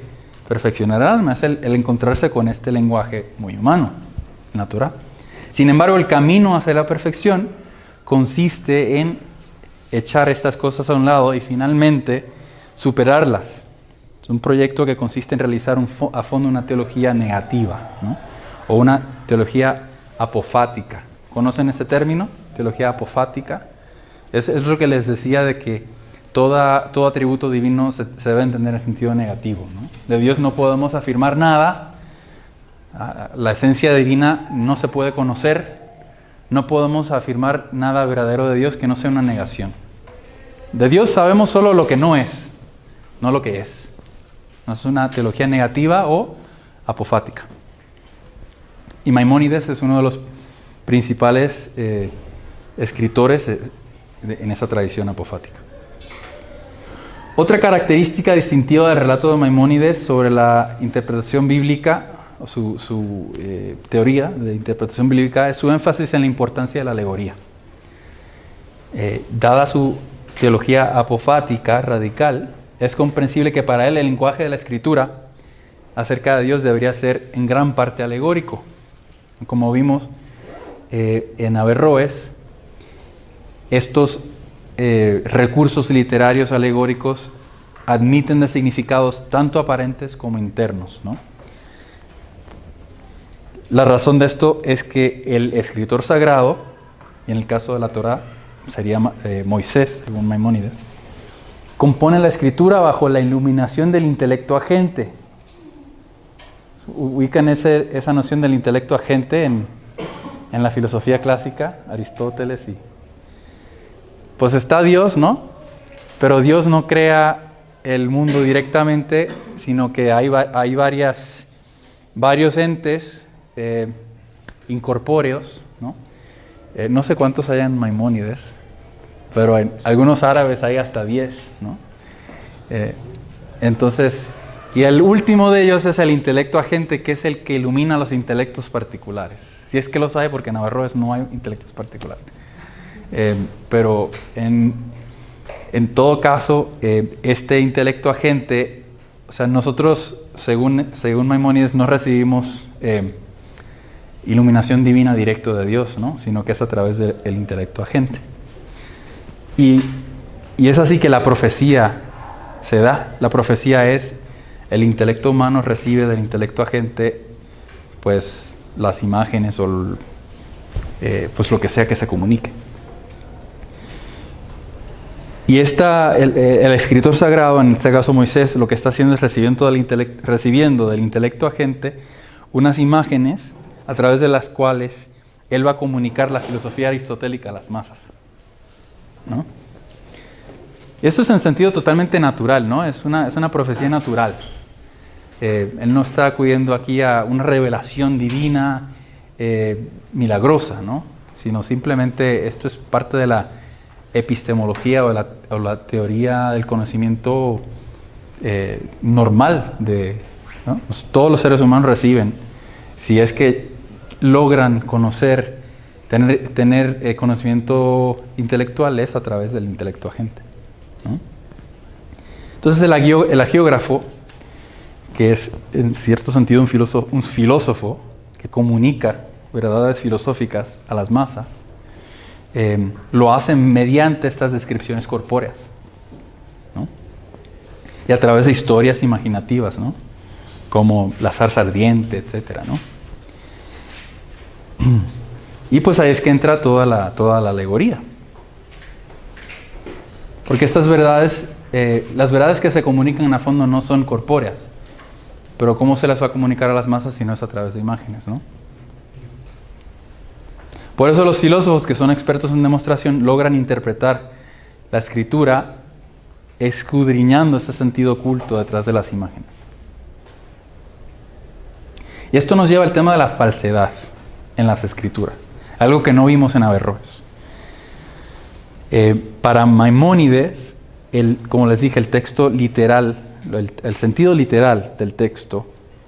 perfeccionar el alma, es el encontrarse con este lenguaje muy humano, natural. Sin embargo, el camino hacia la perfección consiste en echar estas cosas a un lado y finalmente superarlas. Es un proyecto que consiste en realizar a fondo una teología negativa, ¿no? O una teología apofática. ¿Conocen ese término? Teología apofática. Es lo que les decía de que todo atributo divino se debe entender en sentido negativo, ¿no? De Dios no podemos afirmar nada. La esencia divina no se puede conocer. No podemos afirmar nada verdadero de Dios que no sea una negación. De Dios sabemos solo lo que no es, no lo que es. No es una teología negativa o apofática. Y Maimónides es uno de los principales escritores en esa tradición apofática. Otra característica distintiva del relato de Maimónides sobre la interpretación bíblica, o su teoría de interpretación bíblica, es su énfasis en la importancia de la alegoría. Dada su teología apofática radical, es comprensible que para él el lenguaje de la Escritura acerca de Dios debería ser en gran parte alegórico. Como vimos en Averroes, estos recursos literarios alegóricos admiten de significados tanto aparentes como internos, ¿no? La razón de esto es que el escritor sagrado, y en el caso de la Torá sería Moisés, según Maimónides, compone la escritura bajo la iluminación del intelecto agente. Ubican esa noción del intelecto agente en la filosofía clásica, Aristóteles y... Pues está Dios, ¿no? Pero Dios no crea el mundo directamente, sino que hay varios entes incorpóreos, ¿no? No sé cuántos hay en Maimónides, pero en algunos árabes hay hasta 10, ¿no? Entonces, y el último de ellos es el intelecto agente, que es el que ilumina los intelectos particulares. Si es que lo sabe, porque en Averroes no hay intelectos particulares. Pero en todo caso, este intelecto agente, o sea, nosotros, según Maimónides, no recibimos iluminación divina directo de Dios, ¿no? Sino que es a través del intelecto agente. Y es así que la profecía se da. La profecía es, el intelecto humano recibe del intelecto agente, pues, las imágenes o pues lo que sea que se comunique. Y el escritor sagrado, en este caso Moisés, lo que está haciendo es recibiendo del intelecto agente unas imágenes a través de las cuales él va a comunicar la filosofía aristotélica a las masas, ¿no? Esto es en sentido totalmente natural, ¿no? Es una profecía natural. Él no está acudiendo aquí a una revelación divina milagrosa, ¿no? Sino simplemente esto es parte de la epistemología o la teoría del conocimiento normal, ¿no? Todos los seres humanos reciben, si es que logran conocer, tener conocimiento intelectual, es a través del intelecto agente, ¿no? Entonces el agiógrafo, que es en cierto sentido un filósofo que comunica verdades filosóficas a las masas, lo hacen mediante estas descripciones corpóreas, ¿no? Y a través de historias imaginativas, ¿no? Como la zarza ardiente, etcétera, ¿no? Y pues ahí es que entra toda la alegoría. Porque estas verdades, las verdades que se comunican a fondo no son corpóreas, pero ¿cómo se las va a comunicar a las masas si no es a través de imágenes, ¿no? Por eso los filósofos que son expertos en demostración logran interpretar la escritura escudriñando ese sentido oculto detrás de las imágenes. Y esto nos lleva al tema de la falsedad en las escrituras, algo que no vimos en Averroes. Para Maimónides, como les dije, el texto literal, el sentido literal del texto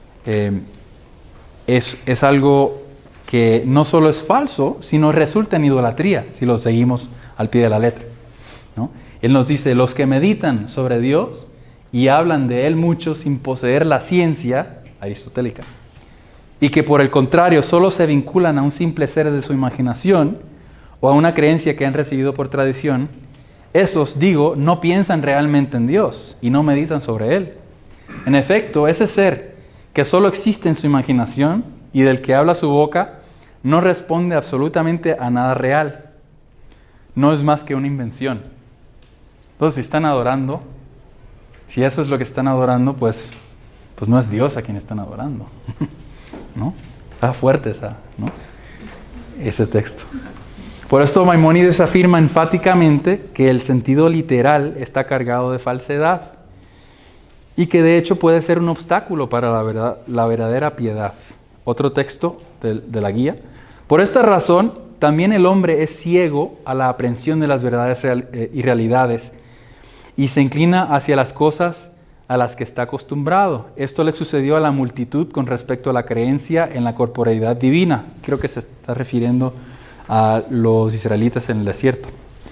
es algo que no solo es falso, sino resulta en idolatría, si lo seguimos al pie de la letra, ¿no? Él nos dice, los que meditan sobre Dios y hablan de él mucho sin poseer la ciencia aristotélica, y que por el contrario solo se vinculan a un simple ser de su imaginación o a una creencia que han recibido por tradición, esos, digo, no piensan realmente en Dios y no meditan sobre Él. En efecto, ese ser que solo existe en su imaginación y del que habla su boca, no responde absolutamente a nada real. No es más que una invención. Entonces, si están adorando, si eso es lo que están adorando, pues no es Dios a quien están adorando. ¿No? Está fuerte ¿no? Ese texto. Por esto Maimónides afirma enfáticamente que el sentido literal está cargado de falsedad y que de hecho puede ser un obstáculo para la verdadera piedad. Otro texto de la guía. Por esta razón, también el hombre es ciego a la aprehensión de las verdades y realidades y se inclina hacia las cosas a las que está acostumbrado. Esto le sucedió a la multitud con respecto a la creencia en la corporeidad divina. Creo que se está refiriendo a los israelitas en el desierto.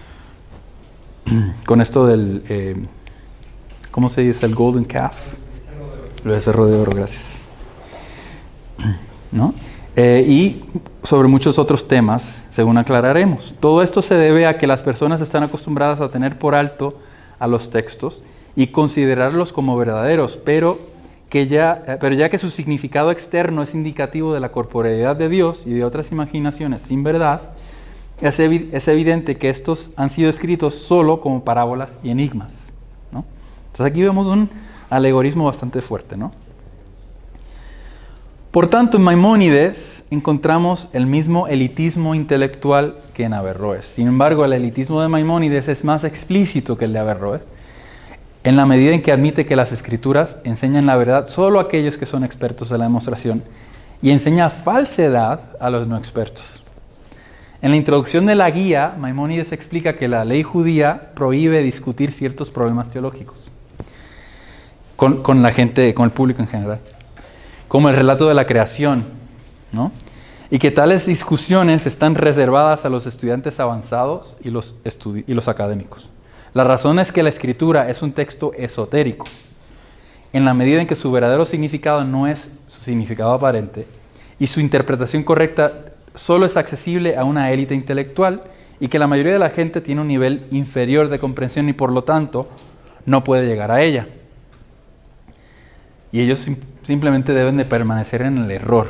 Con esto del, ¿cómo se dice? El golden calf. El becerro de oro, gracias. ¿No? Y sobre muchos otros temas, según aclararemos. Todo esto se debe a que las personas están acostumbradas a tener por alto a los textos y considerarlos como verdaderos, pero ya que su significado externo es indicativo de la corporeidad de Dios y de otras imaginaciones sin verdad, es evidente que estos han sido escritos solo como parábolas y enigmas, ¿no? Entonces aquí vemos un alegorismo bastante fuerte, ¿no? Por tanto, en Maimónides encontramos el mismo elitismo intelectual que en Averroes. Sin embargo, el elitismo de Maimónides es más explícito que el de Averroes, en la medida en que admite que las escrituras enseñan la verdad solo a aquellos que son expertos en la demostración y enseña falsedad a los no expertos. En la introducción de la guía, Maimónides explica que la ley judía prohíbe discutir ciertos problemas teológicos con la gente, con el público en general, como el relato de la creación, ¿no? Y que tales discusiones están reservadas a los estudiantes avanzados y los académicos. La razón es que la escritura es un texto esotérico, en la medida en que su verdadero significado no es su significado aparente y su interpretación correcta solo es accesible a una élite intelectual y que la mayoría de la gente tiene un nivel inferior de comprensión y por lo tanto no puede llegar a ella. Y ellos simplemente deben de permanecer en el error.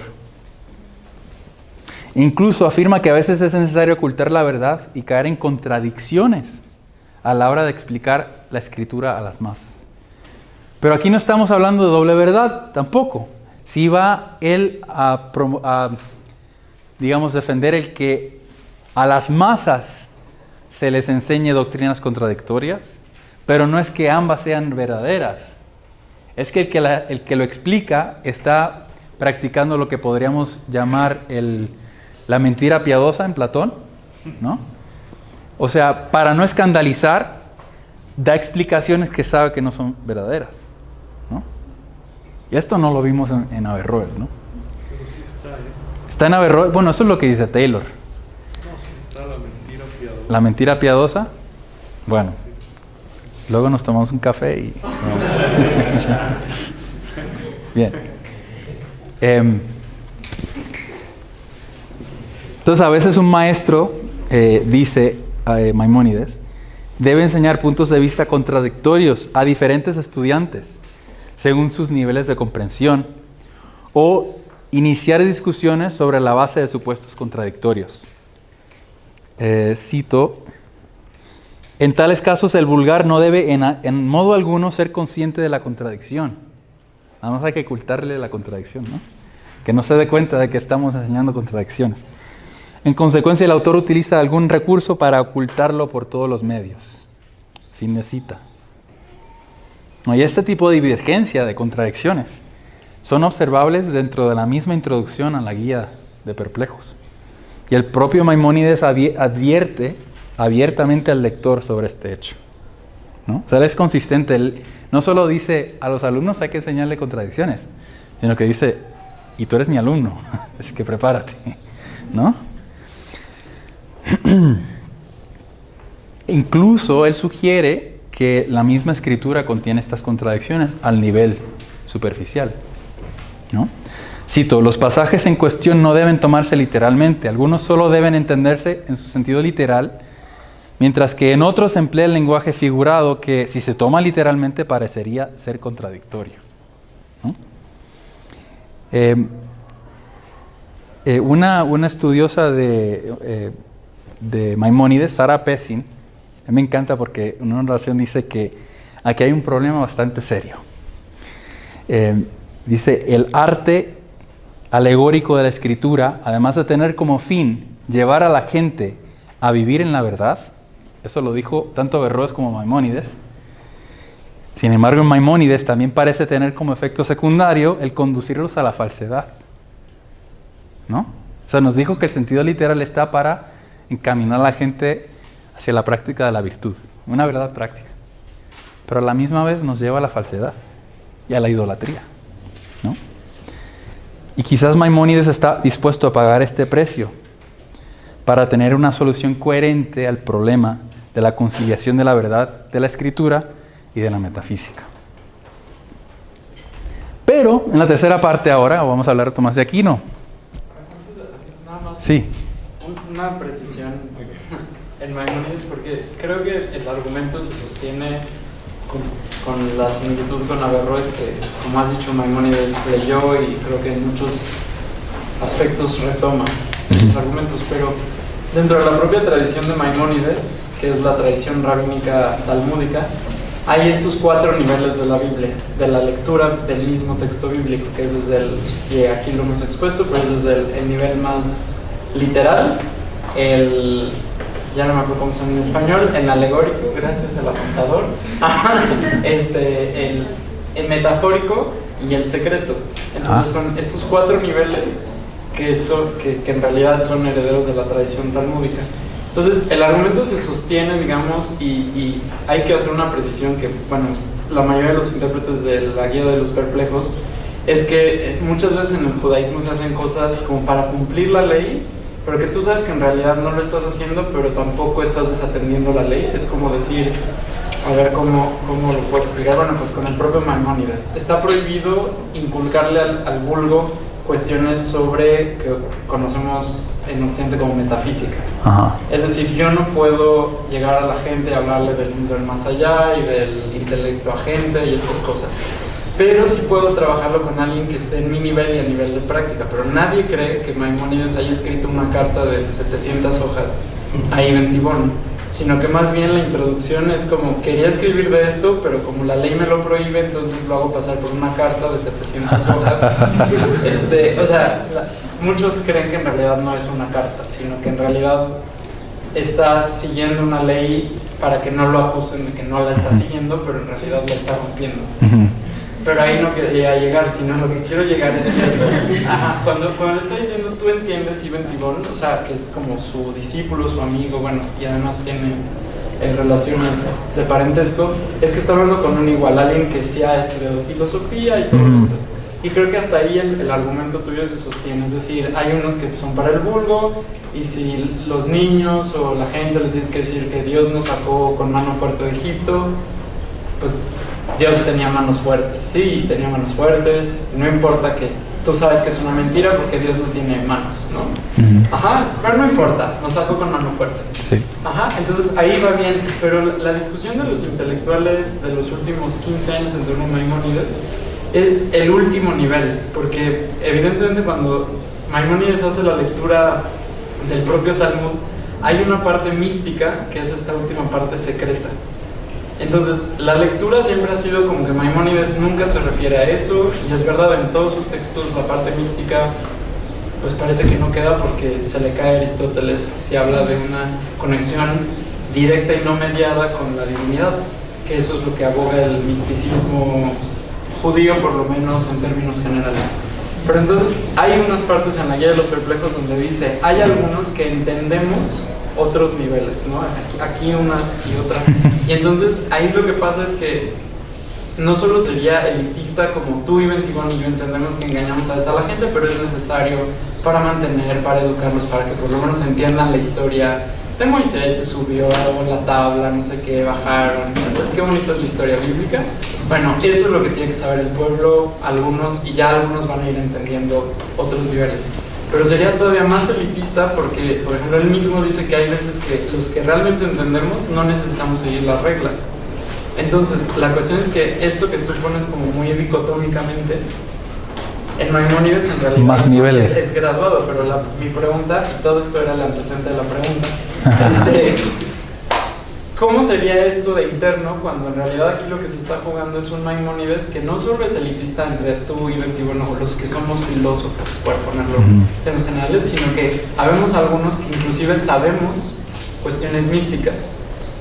Incluso afirma que a veces es necesario ocultar la verdad y caer en contradicciones a la hora de explicar la escritura a las masas. Pero aquí no estamos hablando de doble verdad tampoco. Si va él a digamos, defender el que a las masas se les enseñe doctrinas contradictorias, pero no es que ambas sean verdaderas. Es que el que lo explica está practicando lo que podríamos llamar la mentira piadosa en Platón, ¿no? O sea, para no escandalizar, da explicaciones que sabe que no son verdaderas, ¿no? Y esto no lo vimos en Averroes, ¿no? Pero sí está, ¿eh? Está en Averroes, bueno, eso es lo que dice Taylor. No, sí está la mentira piadosa. La mentira piadosa, bueno, luego nos tomamos un café y vamos. Bien. Entonces, a veces un maestro dice, Maimónides, debe enseñar puntos de vista contradictorios a diferentes estudiantes, según sus niveles de comprensión, o iniciar discusiones sobre la base de supuestos contradictorios. Cito, en tales casos el vulgar no debe en modo alguno ser consciente de la contradicción. Nada más hay que ocultarle la contradicción, ¿no? Que no se dé cuenta de que estamos enseñando contradicciones. En consecuencia, el autor utiliza algún recurso para ocultarlo por todos los medios. Fin de cita. Y este tipo de divergencia, de contradicciones, son observables dentro de la misma introducción a la guía de Perplejos. Y el propio Maimónides advierte abiertamente al lector sobre este hecho, ¿no? O sea, él es consistente. Él no solo dice a los alumnos hay que enseñarle contradicciones, sino que dice, y tú eres mi alumno, así que prepárate, ¿no? Incluso él sugiere que la misma escritura contiene estas contradicciones al nivel superficial, ¿no? Cito, los pasajes en cuestión no deben tomarse literalmente, algunos solo deben entenderse en su sentido literal, mientras que en otros se emplea el lenguaje figurado que, si se toma literalmente, parecería ser contradictorio, ¿no? Una estudiosa de Maimónides, Sarah Pessin, a mí me encanta porque en una oración dice que aquí hay un problema bastante serio. Dice, el arte alegórico de la escritura, además de tener como fin llevar a la gente a vivir en la verdad, eso lo dijo tanto Averroes como Maimónides. Sin embargo, en Maimónides también parece tener como efecto secundario el conducirlos a la falsedad, ¿no? O sea, nos dijo que el sentido literal está para encaminar a la gente hacia la práctica de la virtud, una verdad práctica. Pero a la misma vez nos lleva a la falsedad y a la idolatría, ¿no? Y quizás Maimónides está dispuesto a pagar este precio para tener una solución coherente al problema de la conciliación de la verdad de la escritura y de la metafísica. Pero en la tercera parte ahora vamos a hablar de Tomás de Aquino. Nada más. Sí. Una precisión en Maimónides, porque creo que el argumento se sostiene con la similitud con Averroes, que, como has dicho, Maimónides leyó y creo que en muchos aspectos retoma los argumentos, pero dentro de la propia tradición de Maimónides, que es la tradición rabínica talmúdica, hay estos 4 niveles de la Biblia, de la lectura del mismo texto bíblico, que es desde el, y aquí lo hemos expuesto, pero es desde el nivel más literal, ya no me acuerdo cómo son en español, el alegórico, gracias al apuntador, el metafórico y el secreto. Entonces son estos 4 niveles que en realidad son herederos de la tradición talmúdica. Entonces el argumento se sostiene, digamos, y hay que hacer una precisión que, bueno, la mayoría de los intérpretes de la Guía de los Perplejos, es que muchas veces en el judaísmo se hacen cosas como para cumplir la ley, pero que tú sabes que en realidad no lo estás haciendo, pero tampoco estás desatendiendo la ley. Es como decir, a ver cómo lo puedo explicar. Bueno, pues con el propio Maimónides. Está prohibido inculcarle al vulgo cuestiones sobre que conocemos en Occidente como metafísica. Ajá. Es decir, yo no puedo llegar a la gente y hablarle del mundo del más allá y del intelecto agente y estas cosas. Pero sí puedo trabajarlo con alguien que esté en mi nivel y a nivel de práctica. Pero nadie cree que Maimónides haya escrito una carta de 700 hojas a Ibn Tibón, sino que más bien la introducción es como, quería escribir de esto, pero como la ley me lo prohíbe, entonces lo hago pasar por una carta de 700 hojas. O sea, muchos creen que en realidad no es una carta, sino que en realidad está siguiendo una ley para que no lo acusen de que no la está siguiendo, pero en realidad la está rompiendo. Pero ahí no quería llegar, sino lo que quiero llegar es que cuando le está diciendo, tú entiendes Ibn Tibón, o sea, que es como su discípulo, su amigo, bueno, y además tiene relaciones de parentesco, es que está hablando con un igual, alguien que sí ha estudiado filosofía y todo esto. Y creo que hasta ahí el argumento tuyo se sostiene, es decir, hay unos que son para el vulgo, y si los niños o la gente les tienes que decir que Dios nos sacó con mano fuerte de Egipto, pues Dios tenía manos fuertes, sí, tenía manos fuertes, no importa que tú sabes que es una mentira porque Dios no tiene manos, ¿no? Ajá, pero no importa, nos sacó con mano fuerte. Sí. Ajá, entonces ahí va bien, pero la discusión de los intelectuales de los últimos 15 años en torno a Maimónides es el último nivel, porque evidentemente cuando Maimónides hace la lectura del propio Talmud, hay una parte mística que es esta última parte secreta. Entonces, la lectura siempre ha sido como que Maimónides nunca se refiere a eso, y es verdad, en todos sus textos la parte mística pues parece que no queda porque se le cae a Aristóteles si habla de una conexión directa y no mediada con la divinidad, que eso es lo que aboga el misticismo judío, por lo menos en términos generales. Pero entonces hay unas partes en la Guía de los Perplejos donde dice, hay algunos que entendemos otros niveles, ¿no? Aquí una y otra. Y entonces ahí lo que pasa es que no solo sería elitista como tú, Ibn Tibón y yo entendemos que engañamos a esa la gente, pero es necesario para mantener, para educarlos, para que por lo menos entiendan la historia de Moisés se subió en la tabla, no sé qué, bajaron, ¿sabes qué bonita es la historia bíblica? Bueno, eso es lo que tiene que saber el pueblo, algunos, y ya algunos van a ir entendiendo otros niveles. Pero sería todavía más elitista porque, por ejemplo, él mismo dice que hay veces que los que realmente entendemos no necesitamos seguir las reglas. Entonces, la cuestión es que esto que tú pones como muy dicotómicamente, en Maimónides en realidad más niveles. Es graduado, pero mi pregunta, y todo esto era el antecedente de la pregunta, ¿cómo sería esto de interno cuando en realidad aquí lo que se está jugando es un Maimónides que no solo es elitista entre tú y bueno, los que somos filósofos, por ponerlo en términos generales, sino que habemos algunos que inclusive sabemos cuestiones místicas?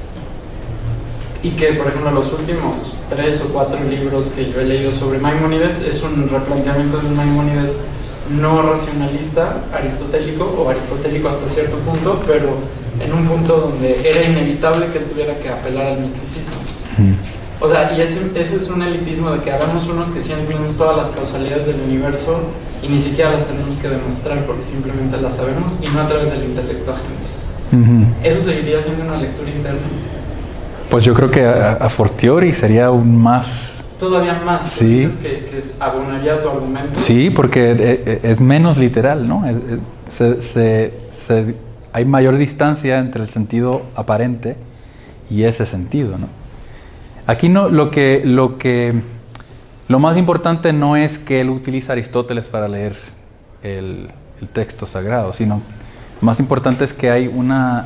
Y que, por ejemplo, los últimos 3 o 4 libros que yo he leído sobre Maimónides es un replanteamiento de un Maimónides no racionalista, aristotélico o aristotélico hasta cierto punto, pero en un punto donde era inevitable que él tuviera que apelar al misticismo. O sea, y ese es un elitismo de que habemos unos que sí entendemos todas las causalidades del universo y ni siquiera las tenemos que demostrar porque simplemente las sabemos y no a través del intelecto ajeno. ¿Eso seguiría siendo una lectura interna? Pues yo creo que a fortiori sería aún más... Todavía más. Sí. Dices que abonaría tu argumento. Sí, porque es menos literal, ¿no? Hay mayor distancia entre el sentido aparente y ese sentido, ¿no? Aquí no, lo más importante no es que él utiliza Aristóteles para leer el texto sagrado, sino lo más importante es que hay una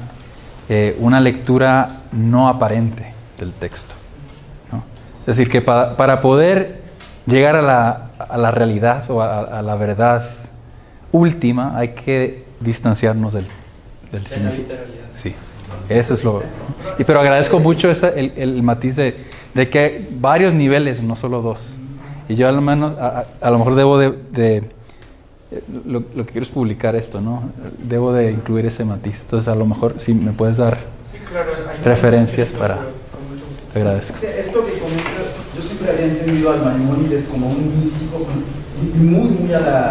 lectura no aparente del texto, ¿no? Es decir, que para poder llegar a la realidad o a la verdad última hay que distanciarnos del significado. Sí, eso es lo... Pero agradezco mucho el matiz de que hay varios niveles, no solo 2. Y yo al menos, a lo mejor debo de lo que quiero es publicar esto, ¿no? Debo de incluir ese matiz. Entonces, a lo mejor, si me puedes dar referencias para... Te agradezco. Esto que comentas, yo siempre había entendido al Maimónides como un místico muy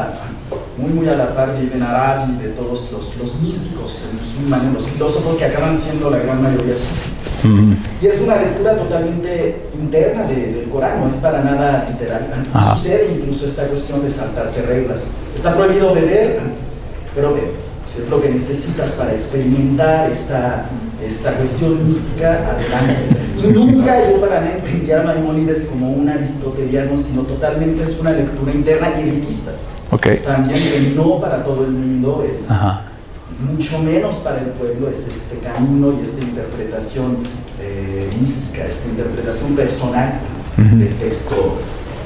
a la par de Ibn Arabi, de todos los místicos musulmanes, los filósofos que acaban siendo la gran mayoría sufís. Y es una lectura totalmente interna del Corán, no es para nada literal. Sucede incluso esta cuestión de saltarte reglas. Está prohibido beber, pero ve. Si es lo que necesitas para experimentar esta cuestión mística, adelante. Y nunca yo para mí entendía a Maimónides como un aristoteliano, sino totalmente es una lectura interna y elitista. Okay. También que no para todo el mundo es, mucho menos para el pueblo, es este camino y esta interpretación mística, esta interpretación personal del texto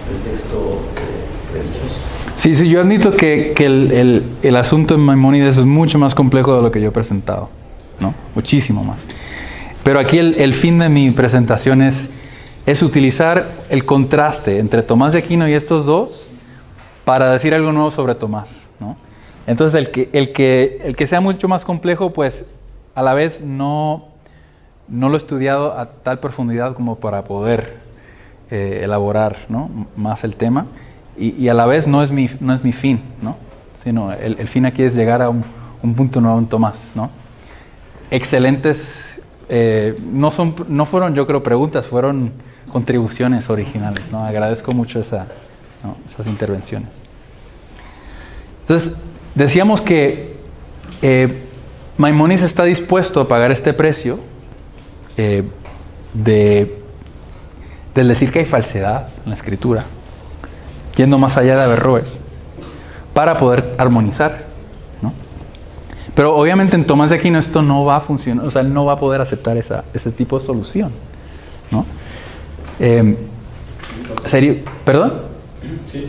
religioso. Sí, yo admito que el asunto en Maimónides es mucho más complejo de lo que yo he presentado, ¿no? Muchísimo más. Pero aquí el fin de mi presentación es utilizar el contraste entre Tomás de Aquino y estos dos para decir algo nuevo sobre Tomás, ¿no? Entonces el que sea mucho más complejo, pues a la vez no lo he estudiado a tal profundidad como para poder elaborar, ¿no?, más el tema. Y a la vez no es mi fin, ¿no? Sino el fin aquí es llegar a un punto nuevo en Tomás, ¿no? Excelentes, no fueron, yo creo, preguntas, fueron contribuciones originales, ¿no? Agradezco mucho esas intervenciones. Entonces, decíamos que Maimónides está dispuesto a pagar este precio del decir que hay falsedad en la escritura, yendo más allá de Averroes, para poder armonizar, ¿no? Pero obviamente en Tomás de Aquino esto no va a funcionar, o sea, él no va a poder aceptar ese tipo de solución, ¿no? ¿Perdón? Sí.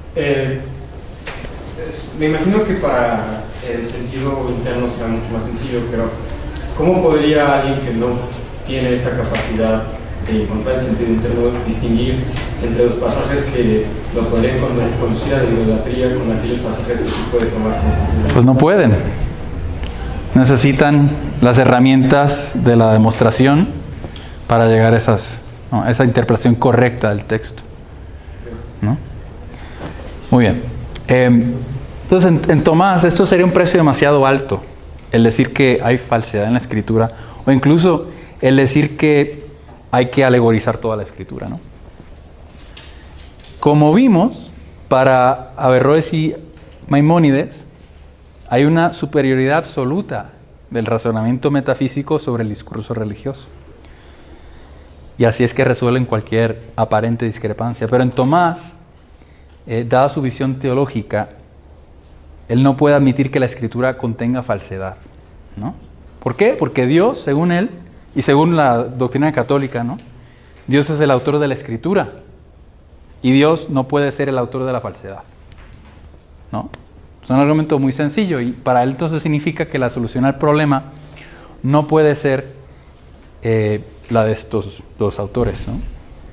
Me imagino que para el sentido interno será mucho más sencillo, pero ¿cómo podría alguien que no tiene esa capacidad de encontrar el sentido interno distinguir entre los pasajes que lo podrían conducir a la idolatría con aquellos pasajes que sí puede tomar como sentido? Pues no pueden. Necesitan las herramientas de la demostración para llegar a esa interpretación correcta del texto, ¿no? Muy bien. Entonces en Tomás esto sería un precio demasiado alto el decir que hay falsedad en la Escritura, o incluso el decir que hay que alegorizar toda la Escritura, ¿no? Como vimos, para Averroes y Maimónides, hay una superioridad absoluta del razonamiento metafísico sobre el discurso religioso. Y así es que resuelven cualquier aparente discrepancia. Pero en Tomás, dada su visión teológica, él no puede admitir que la Escritura contenga falsedad, ¿no? ¿Por qué? Porque Dios, según él, y según la doctrina católica, ¿no?, Dios es el autor de la Escritura, y Dios no puede ser el autor de la falsedad, ¿no? Es un argumento muy sencillo, y para él entonces significa que la solución al problema no puede ser la de estos dos autores, ¿no?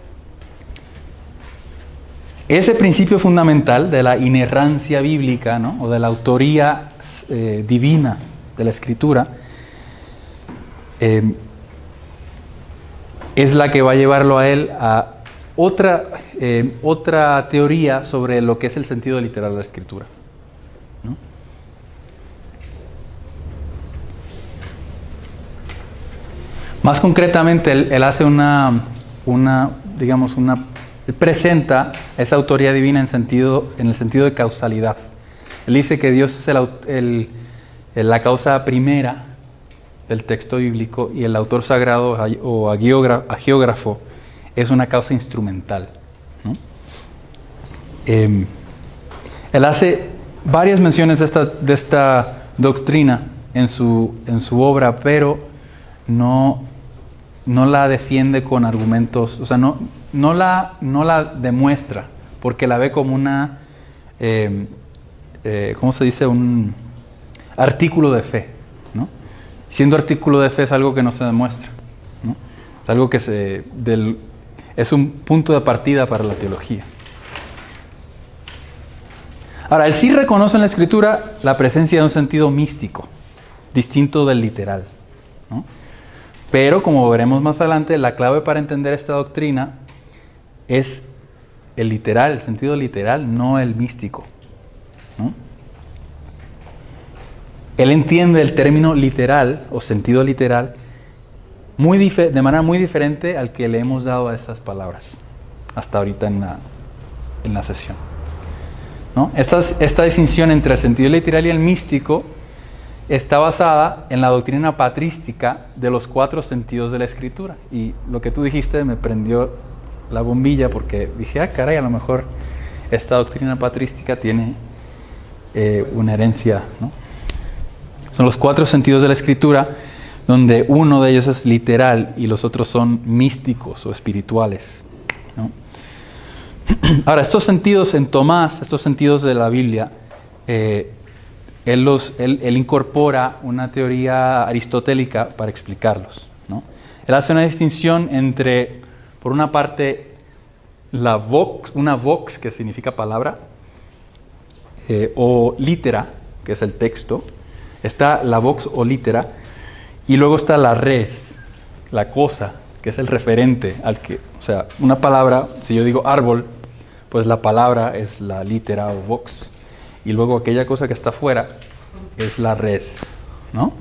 Ese principio fundamental de la inerrancia bíblica, ¿no?, o de la autoría divina de la Escritura, es la que va a llevarlo a él a otra teoría sobre lo que es el sentido literal de la Escritura, ¿no? Más concretamente, él hace él presenta esa autoría divina en el sentido de causalidad. Él dice que Dios es la causa primera del texto bíblico y el autor sagrado o agiógrafo es una causa instrumental, ¿no? Él hace varias menciones de esta doctrina en su obra, pero no la defiende con argumentos, o sea, no la demuestra, porque la ve como una, ¿cómo se dice?, un artículo de fe, ¿no? Siendo artículo de fe es algo que no se demuestra, ¿no? Es algo que es un punto de partida para la teología. Ahora, él sí reconoce en la Escritura la presencia de un sentido místico, distinto del literal, ¿no? Pero, como veremos más adelante, la clave para entender esta doctrina es el literal, el sentido literal, no el místico, ¿no? Él entiende el término literal o sentido literal de manera muy diferente al que le hemos dado a estas palabras hasta ahorita en la sesión, ¿no? Esta distinción entre el sentido literal y el místico está basada en la doctrina patrística de los 4 sentidos de la Escritura. Y lo que tú dijiste me prendió la bombilla, porque dije, caray, a lo mejor esta doctrina patrística tiene una herencia, ¿no? Son los 4 sentidos de la Escritura, donde uno de ellos es literal y los otros son místicos o espirituales, ¿no? Ahora, estos sentidos en Tomás, estos sentidos de la Biblia, él incorpora una teoría aristotélica para explicarlos, ¿no? Él hace una distinción entre, por una parte, una vox, que significa palabra, o litera, que es el texto. Está la vox o litera, y luego está la res, la cosa, que es el referente al que, o sea, una palabra, si yo digo árbol, pues la palabra es la litera o vox, y luego aquella cosa que está afuera es la res, ¿no?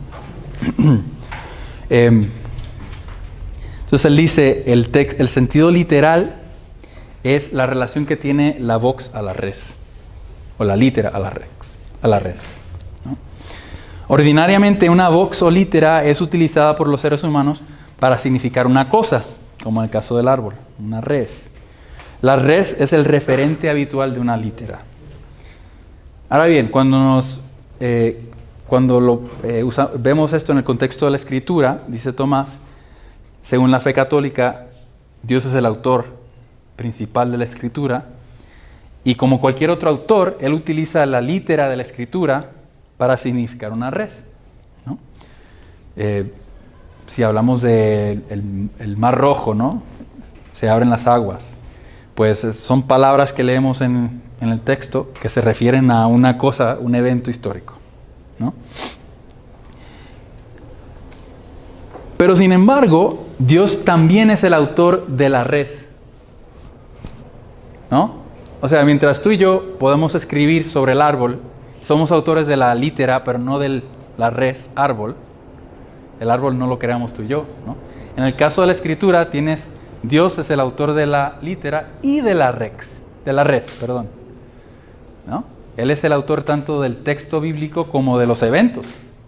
Entonces él dice, el sentido literal es la relación que tiene la vox a la res, o la litera a la res, ¿no? Ordinariamente una vox o litera es utilizada por los seres humanos para significar una cosa, como en el caso del árbol, una res. La res es el referente habitual de una litera. Ahora bien, cuando vemos esto en el contexto de la Escritura, dice Tomás, según la fe católica, Dios es el autor principal de la Escritura, y como cualquier otro autor, él utiliza la litera de la Escritura para significar una res, ¿no? Si hablamos del Mar Rojo, ¿no?, se abren las aguas, pues son palabras que leemos en el texto que se refieren a una cosa, un evento histórico, ¿no? Pero sin embargo, Dios también es el autor de la res, ¿no? O sea, mientras tú y yo podemos escribir sobre el árbol, somos autores de la litera, pero no del la res, árbol. El árbol no lo creamos tú y yo, ¿no? En el caso de la escritura tienes, Dios es el autor de la litera y de la res, ¿no? Él es el autor tanto del texto bíblico como de los eventos.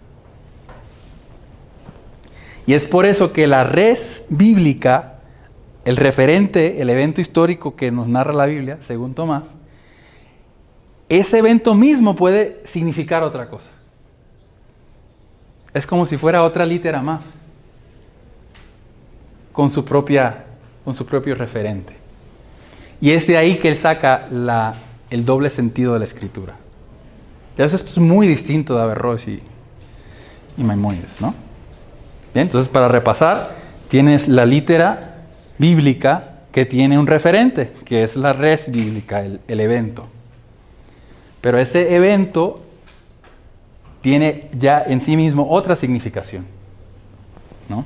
Y es por eso que la res bíblica, el referente, el evento histórico que nos narra la Biblia, según Tomás, ese evento mismo puede significar otra cosa. Es como si fuera otra litera más, con su propio referente. Y es de ahí que él saca el doble sentido de la escritura. Entonces esto es muy distinto de Averroes y Maimónides, ¿no? Bien, entonces para repasar, tienes la litera bíblica que tiene un referente, que es la res bíblica, el evento. Pero ese evento tiene ya en sí mismo otra significación, ¿no?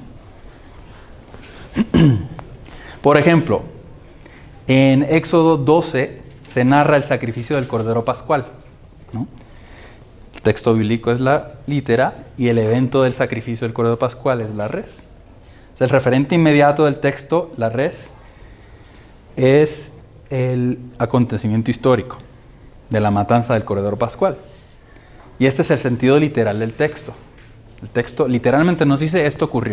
Por ejemplo, en Éxodo 12 se narra el sacrificio del Cordero Pascual, ¿no? El texto bíblico es la litera y el evento del sacrificio del Cordero Pascual es la res. O sea, el referente inmediato del texto, la res, es el acontecimiento histórico de la matanza del Cordero Pascual. Y este es el sentido literal del texto. El texto literalmente nos dice esto ocurrió.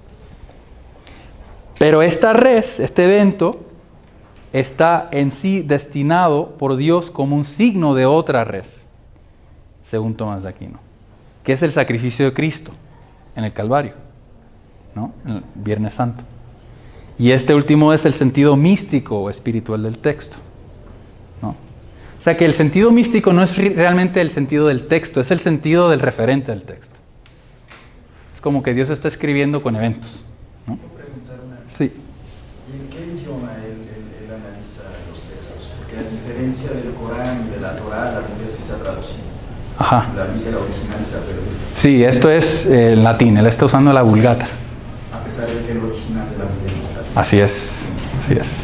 Pero esta res, este evento, está en sí destinado por Dios como un signo de otra res, según Tomás de Aquino, que es el sacrificio de Cristo en el Calvario, ¿no? En el Viernes Santo. Y este último es el sentido místico o espiritual del texto, ¿no? O sea que el sentido místico no es realmente el sentido del texto, es el sentido del referente del texto. Es como que Dios está escribiendo con eventos, ¿no? ¿Puedo preguntar una? Sí. ¿Y en qué idioma él analiza los textos? Porque a diferencia del Corán y de la Torá, la Biblia sí se ha traducido. Ajá. La Biblia original se ha perdido. Sí, esto es en latín, él está usando la Vulgata. A pesar de que el original de la Biblia no está. Así es, así es.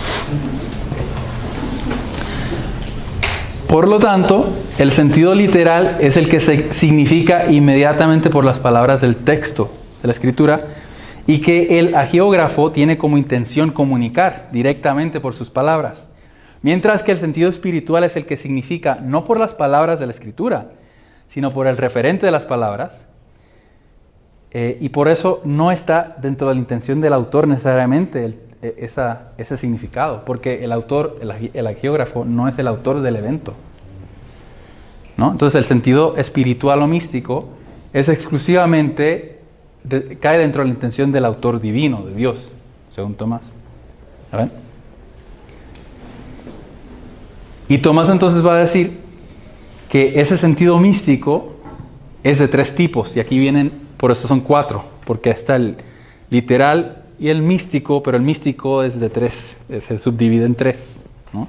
Por lo tanto, el sentido literal es el que se significa inmediatamente por las palabras del texto de la escritura y que el agiógrafo tiene como intención comunicar directamente por sus palabras. Mientras que el sentido espiritual es el que significa no por las palabras de la escritura, sino por el referente de las palabras. Y por eso no está dentro de la intención del autor necesariamente ese significado, porque el autor, el agiógrafo, no es el autor del evento, ¿no? Entonces el sentido espiritual o místico es exclusivamente, cae dentro de la intención del autor divino, de Dios, según Tomás. ¿Saben? Y Tomás entonces va a decir que ese sentido místico es de tres tipos, y aquí vienen, por eso son cuatro, porque está el literal y el místico, pero el místico es de tres, se subdivide en tres, ¿no?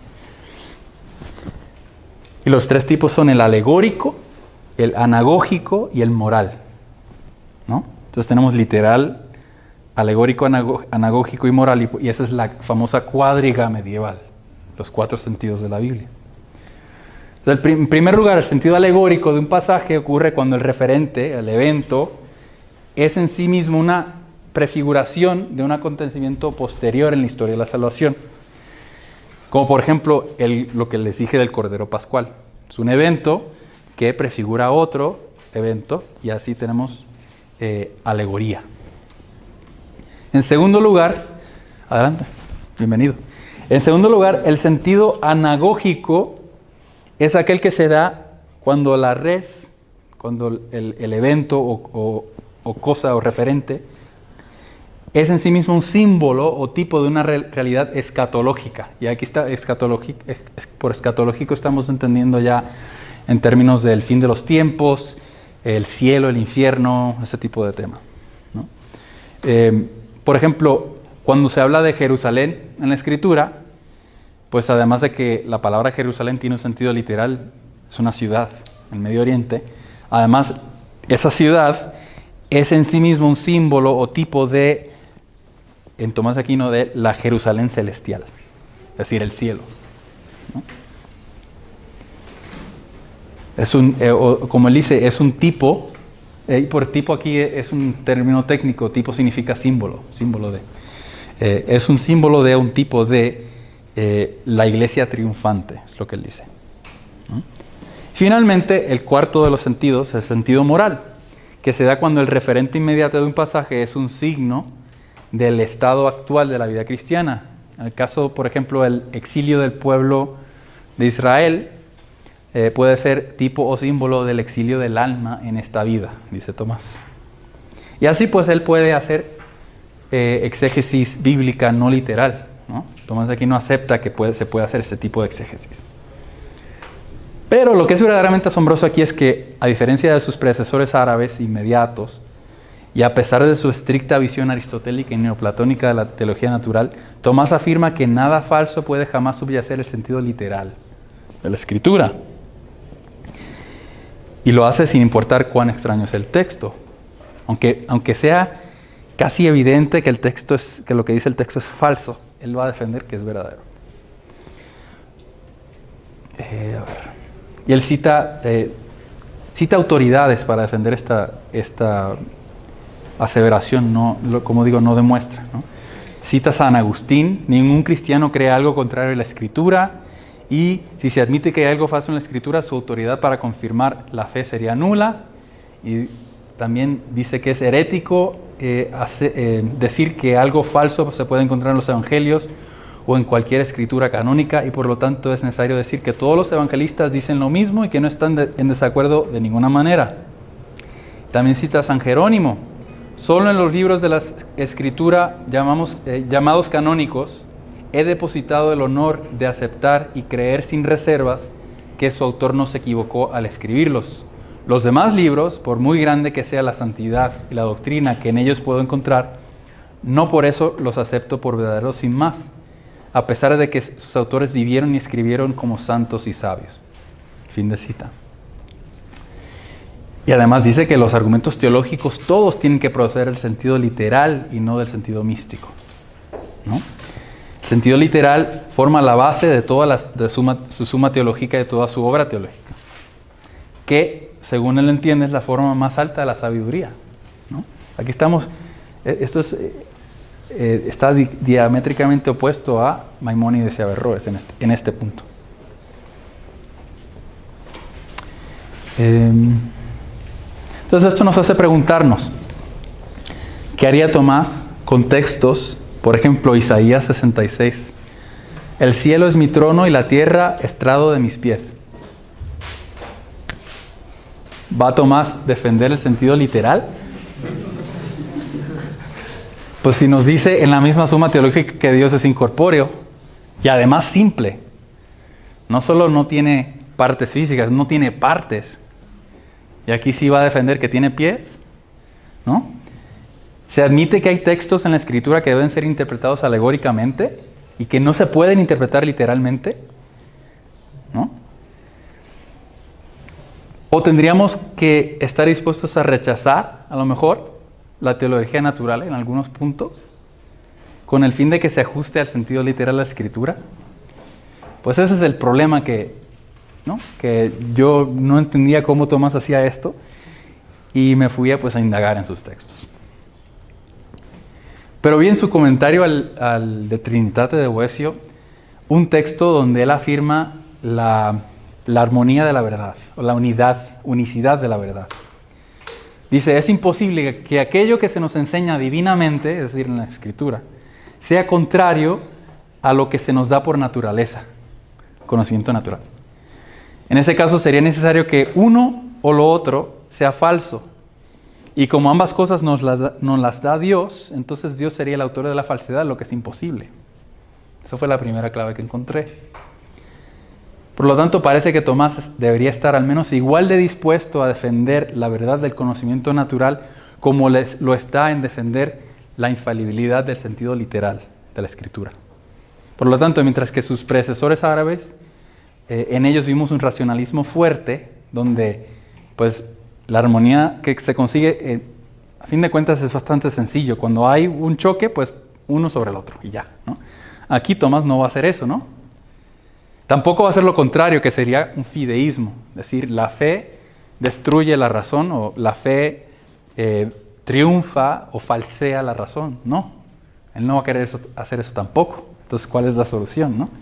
Y los tres tipos son el alegórico, el anagógico y el moral, ¿no? Entonces tenemos literal, alegórico, anagógico y moral, y esa es la famosa cuádriga medieval, los cuatro sentidos de la Biblia. Entonces, en primer lugar, el sentido alegórico de un pasaje ocurre cuando el referente, el evento, es en sí mismo una prefiguración de un acontecimiento posterior en la historia de la salvación. Como por ejemplo lo que les dije del Cordero Pascual. Es un evento que prefigura otro evento y así tenemos alegoría. En segundo lugar, adelante, bienvenido. En segundo lugar, el sentido anagógico es aquel que se da cuando la res, cuando el evento o cosa o referente es en sí mismo un símbolo o tipo de una realidad escatológica. Y aquí está, por escatológico estamos entendiendo ya en términos del fin de los tiempos, el cielo, el infierno, ese tipo de tema, ¿no? Por ejemplo, cuando se habla de Jerusalén en la Escritura, pues además de que la palabra Jerusalén tiene un sentido literal, es una ciudad en Medio Oriente, además esa ciudad es en sí mismo un símbolo o tipo de, en Tomás de Aquino, de la Jerusalén celestial, es decir, el cielo, ¿no? Es como él dice, es un tipo Por tipo aquí es un término técnico, tipo significa símbolo, símbolo de. Es un símbolo de un tipo de la iglesia triunfante, es lo que él dice. Finalmente, el cuarto de los sentidos es el sentido moral, que se da cuando el referente inmediato de un pasaje es un signo del estado actual de la vida cristiana. En el caso, por ejemplo, el exilio del pueblo de Israel puede ser tipo o símbolo del exilio del alma en esta vida, dice Tomás. Y así pues él puede hacer exégesis bíblica no literal, ¿no? Tomás aquí no acepta que se puede hacer este tipo de exégesis. Pero lo que es verdaderamente asombroso aquí es que, a diferencia de sus predecesores árabes inmediatos, y a pesar de su estricta visión aristotélica y neoplatónica de la teología natural, Tomás afirma que nada falso puede jamás subyacer el sentido literal de la Escritura. Y lo hace sin importar cuán extraño es el texto. Aunque sea casi evidente que lo que dice el texto es falso, él va a defender que es verdadero. Y él cita autoridades para defender esta aseveración, como digo, no demuestra, ¿no? Cita a San Agustín: ningún cristiano cree algo contrario a la Escritura, y si se admite que hay algo falso en la Escritura, su autoridad para confirmar la fe sería nula. Y también dice que es herético decir que algo falso se puede encontrar en los evangelios o en cualquier escritura canónica, y por lo tanto es necesario decir que todos los evangelistas dicen lo mismo y que no están en desacuerdo de ninguna manera. También cita a San Jerónimo: solo en los libros de la Escritura llamados canónicos he depositado el honor de aceptar y creer sin reservas que su autor no se equivocó al escribirlos. Los demás libros, por muy grande que sea la santidad y la doctrina que en ellos puedo encontrar, no por eso los acepto por verdaderos sin más, a pesar de que sus autores vivieron y escribieron como santos y sabios. Fin de cita. Y además dice que los argumentos teológicos todos tienen que proceder del sentido literal y no del sentido místico, ¿no? El sentido literal forma la base de su suma teológica y de toda su obra teológica, que, según él entiende, es la forma más alta de la sabiduría, ¿no? Aquí estamos, esto está diamétricamente opuesto a Maimónides y Averroes en este punto. Entonces esto nos hace preguntarnos, ¿qué haría Tomás con textos, por ejemplo, Isaías 66? El cielo es mi trono y la tierra estrado de mis pies. ¿Va Tomás defender el sentido literal? Pues si nos dice en la misma suma teológica que Dios es incorpóreo y además simple, no solo no tiene partes físicas, no tiene partes. Y aquí sí va a defender que tiene pies, ¿no? Se admite que hay textos en la Escritura que deben ser interpretados alegóricamente y que no se pueden interpretar literalmente, ¿no? O tendríamos que estar dispuestos a rechazar, a lo mejor, la teología natural en algunos puntos, con el fin de que se ajuste al sentido literal de la Escritura. Pues ese es el problema que yo no entendía cómo Tomás hacía esto, y me fui a indagar en sus textos. Pero vi en su comentario al De Trinitate de Boecio un texto donde él afirma la armonía de la verdad, o la unicidad de la verdad. Dice: es imposible que aquello que se nos enseña divinamente, es decir, en la Escritura, sea contrario a lo que se nos da por naturaleza, conocimiento natural. En ese caso sería necesario que uno o lo otro sea falso. Y como ambas cosas nos las da Dios, entonces Dios sería el autor de la falsedad, lo que es imposible. Esa fue la primera clave que encontré. Por lo tanto, parece que Tomás debería estar al menos igual de dispuesto a defender la verdad del conocimiento natural como lo está en defender la infalibilidad del sentido literal de la Escritura. Por lo tanto, mientras que sus predecesores árabes, en ellos vimos un racionalismo fuerte, donde pues la armonía que se consigue, a fin de cuentas, es bastante sencillo. Cuando hay un choque, pues uno sobre el otro y ya, ¿no? Aquí Tomás no va a hacer eso, ¿no? Tampoco va a hacer lo contrario, que sería un fideísmo, es decir, la fe destruye la razón, o la fe triunfa o falsea la razón. No, él no va a querer hacer eso tampoco. Entonces, ¿cuál es la solución, no?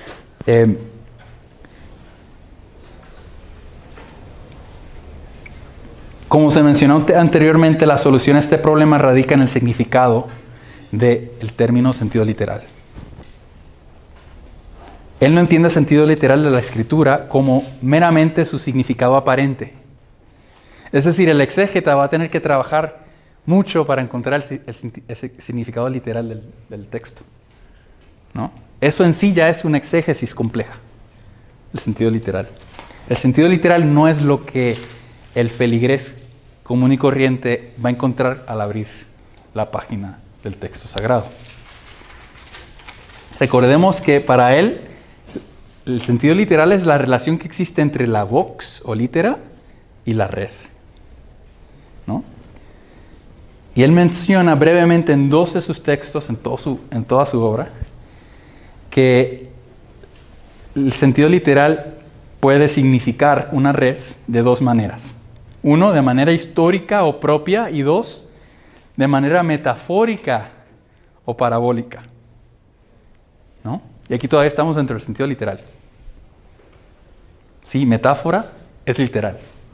Como se mencionó anteriormente, la solución a este problema radica en el significado del término sentido literal. Él no entiende el sentido literal de la escritura como meramente su significado aparente. Es decir, el exégeta va a tener que trabajar mucho para encontrar el significado literal del texto, ¿no? Eso en sí ya es una exégesis compleja, el sentido literal. El sentido literal no es lo que el feligrés común y corriente va a encontrar al abrir la página del texto sagrado. Recordemos que para él el sentido literal es la relación que existe entre la vox o litera y la res, ¿no? Y él menciona brevemente en dos de sus textos, en toda su obra, que el sentido literal puede significar una res de dos maneras. Uno, de manera histórica o propia, y dos, de manera metafórica o parabólica, ¿no? Y aquí todavía estamos dentro del sentido literal. Sí, metáfora es literal.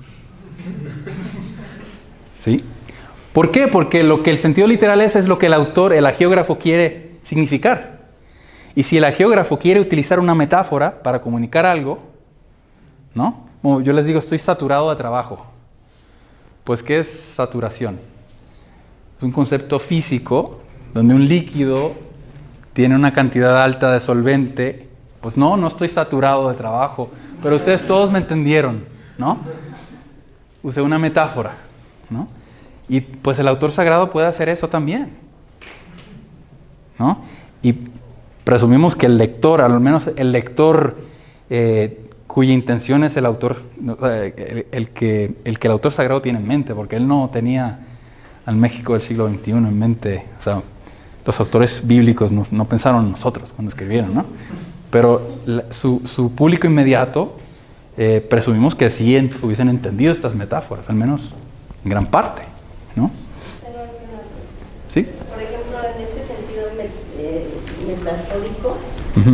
¿Sí? ¿Por qué? Porque lo que el sentido literal es lo que el autor, el agiógrafo, quiere significar. Y si el agiógrafo quiere utilizar una metáfora para comunicar algo, ¿no? Como yo les digo, estoy saturado de trabajo. Pues, ¿qué es saturación? Es un concepto físico donde un líquido tiene una cantidad alta de solvente. Pues no estoy saturado de trabajo, pero ustedes todos me entendieron, ¿no? Usé una metáfora, ¿no? Y pues el autor sagrado puede hacer eso también, ¿no? Y presumimos que el lector, al menos el lector cuya intención es el autor, el que el autor sagrado tiene en mente, porque él no tenía al México del siglo XXI en mente. O sea, los autores bíblicos no pensaron en nosotros cuando escribieron, ¿no? Pero su público inmediato, presumimos que sí hubiesen entendido estas metáforas, al menos en gran parte, ¿no? ¿Sí? Por ejemplo, en este sentido metafórico,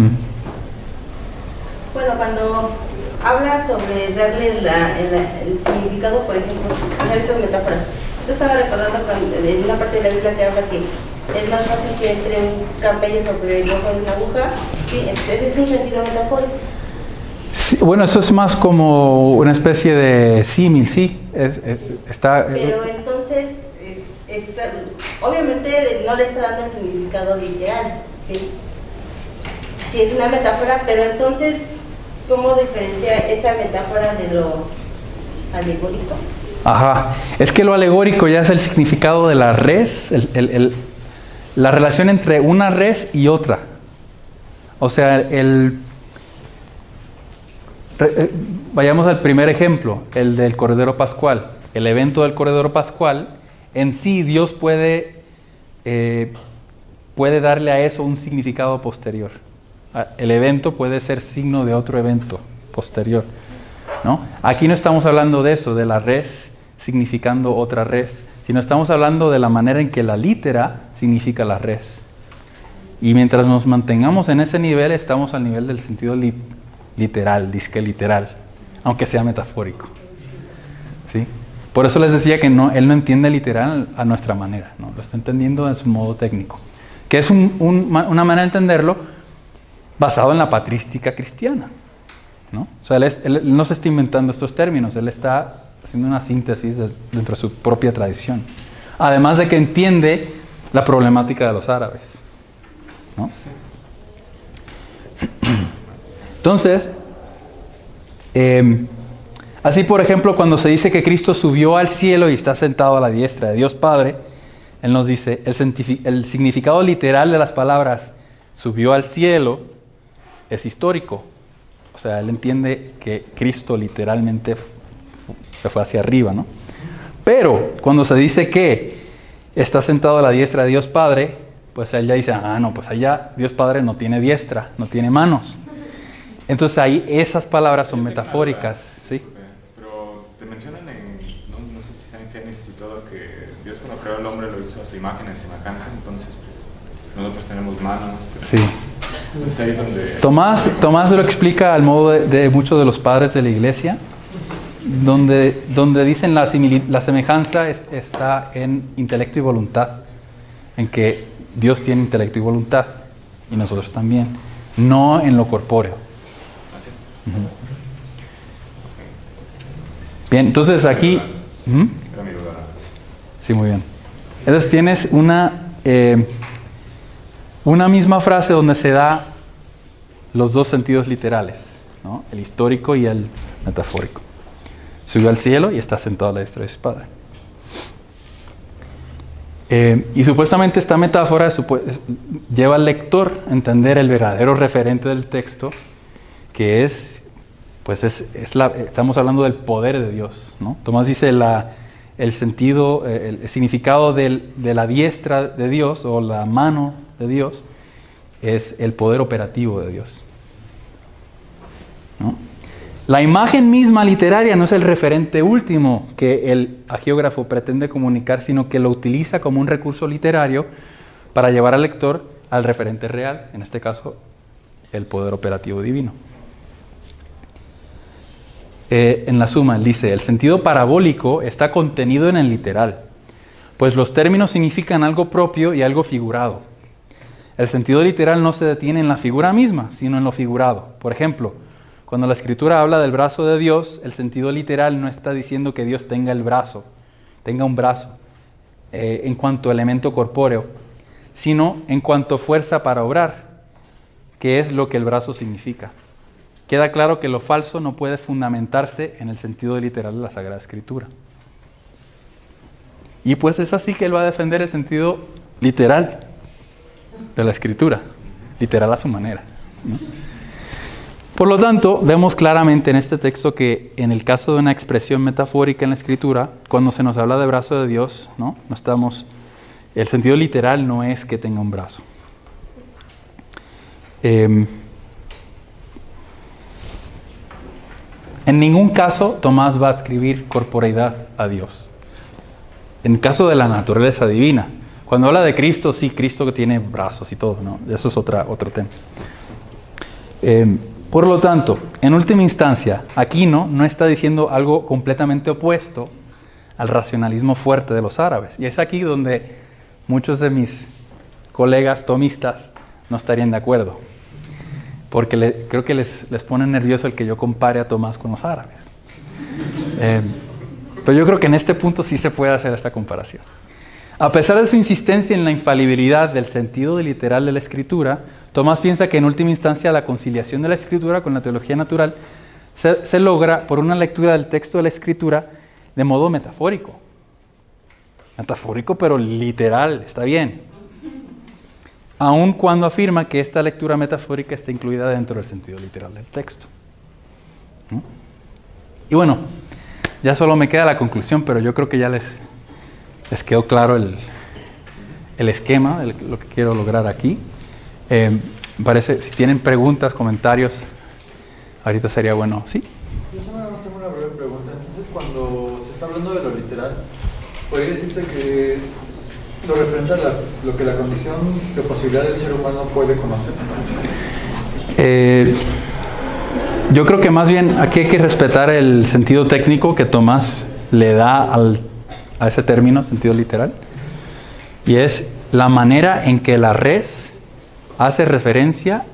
bueno, cuando habla sobre darle el significado, por ejemplo, a estas metáforas, yo estaba recordando en una parte de la Biblia que habla que es más fácil que entre un camello sobre el ojo de una aguja. Sí, ese es un sentido metafórico. Sí, bueno, eso es más como una especie de símil, sí. Pero entonces, obviamente no le está dando el significado literal, ¿sí? Sí, es una metáfora, pero entonces, ¿cómo diferencia esa metáfora de lo alegórico? Ajá, es que lo alegórico ya es el significado de la res, la relación entre una res y otra. O sea, vayamos al primer ejemplo, el del Cordero Pascual. El evento del Cordero Pascual, en sí Dios puede darle a eso un significado posterior. El evento puede ser signo de otro evento posterior, ¿no? Aquí no estamos hablando de eso, de la res significando otra res, sino estamos hablando de la manera en que la litera significa la res. Y mientras nos mantengamos en ese nivel, estamos al nivel del sentido literal, disque literal, aunque sea metafórico, ¿sí? Por eso les decía que él no entiende literal a nuestra manera, ¿no? Lo está entendiendo en su modo técnico, que es una manera de entenderlo basado en la patrística cristiana, ¿no? O sea, él no se está inventando estos términos, él está haciendo una síntesis dentro de su propia tradición. Además de que entiende la problemática de los árabes, ¿no? Entonces, así por ejemplo, cuando se dice que Cristo subió al cielo y está sentado a la diestra de Dios Padre, Él nos dice, el significado literal de las palabras subió al cielo es histórico. O sea, él entiende que Cristo literalmente se fue hacia arriba, ¿no? Pero cuando se dice que está sentado a la diestra de Dios Padre, pues él ya dice, no, pues allá Dios Padre no tiene diestra, no tiene manos. Entonces ahí esas palabras son metafóricas, ¿sí? Pero te mencionan no sé si está en Génesis y todo, que imagen y semejanza, entonces pues, nosotros tenemos manos. Sí. Pues ahí donde... Tomás lo explica al modo de muchos de los padres de la iglesia, donde dicen la semejanza está en intelecto y voluntad, en que Dios tiene intelecto y voluntad, y nosotros también, no en lo corpóreo. Uh-huh. Bien, entonces aquí... Era mi duda. Sí, muy bien. Entonces tienes una misma frase donde se da los dos sentidos literales, ¿no? El histórico y el metafórico. Subió al cielo y está sentado a la diestra de su Padre. Y supuestamente esta metáfora lleva al lector a entender el verdadero referente del texto, que estamos hablando del poder de Dios, ¿no? Tomás dice el sentido, el significado de la diestra de Dios o la mano de Dios es el poder operativo de Dios, ¿no? La imagen misma literaria no es el referente último que el hagiógrafo pretende comunicar, sino que lo utiliza como un recurso literario para llevar al lector al referente real, en este caso, el poder operativo divino. En la suma, él dice, el sentido parabólico está contenido en el literal, pues los términos significan algo propio y algo figurado. El sentido literal no se detiene en la figura misma, sino en lo figurado. Por ejemplo, cuando la Escritura habla del brazo de Dios, el sentido literal no está diciendo que Dios tenga un brazo, en cuanto a elemento corpóreo, sino en cuanto a fuerza para obrar, que es lo que el brazo significa. Queda claro que lo falso no puede fundamentarse en el sentido literal de la Sagrada Escritura. Y pues es así que él va a defender el sentido literal de la Escritura, literal a su manera, ¿no? Por lo tanto, vemos claramente en este texto que en el caso de una expresión metafórica en la Escritura, cuando se nos habla de brazo de Dios, el sentido literal no es que tenga un brazo. En ningún caso Tomás va a escribir corporeidad a Dios. En el caso de la naturaleza divina, cuando habla de Cristo, sí, Cristo que tiene brazos y todo, ¿no? Eso es otro tema. Por lo tanto, en última instancia, Aquino no está diciendo algo completamente opuesto al racionalismo fuerte de los árabes. Y es aquí donde muchos de mis colegas tomistas no estarían de acuerdo. Porque creo que les pone nervioso el que yo compare a Tomás con los árabes. Pero yo creo que en este punto sí se puede hacer esta comparación. A pesar de su insistencia en la infalibilidad del sentido literal de la Escritura, Tomás piensa que en última instancia la conciliación de la Escritura con la teología natural se logra por una lectura del texto de la Escritura de modo metafórico. Metafórico pero literal, está bien. Aun cuando afirma que esta lectura metafórica está incluida dentro del sentido literal del texto. ¿No? Y bueno, ya solo me queda la conclusión, pero yo creo que ya les quedó claro el esquema de lo que quiero lograr aquí. Parece, si tienen preguntas, comentarios, ahorita sería bueno. ¿Sí? Yo solo tengo una breve pregunta. Entonces, cuando se está hablando de lo literal, ¿podría decirse que es lo referente a lo que la condición de posibilidad del ser humano puede conocer? Yo creo que más bien aquí hay que respetar el sentido técnico que Tomás le da a ese término, sentido literal, y es la manera en que la res hace referencia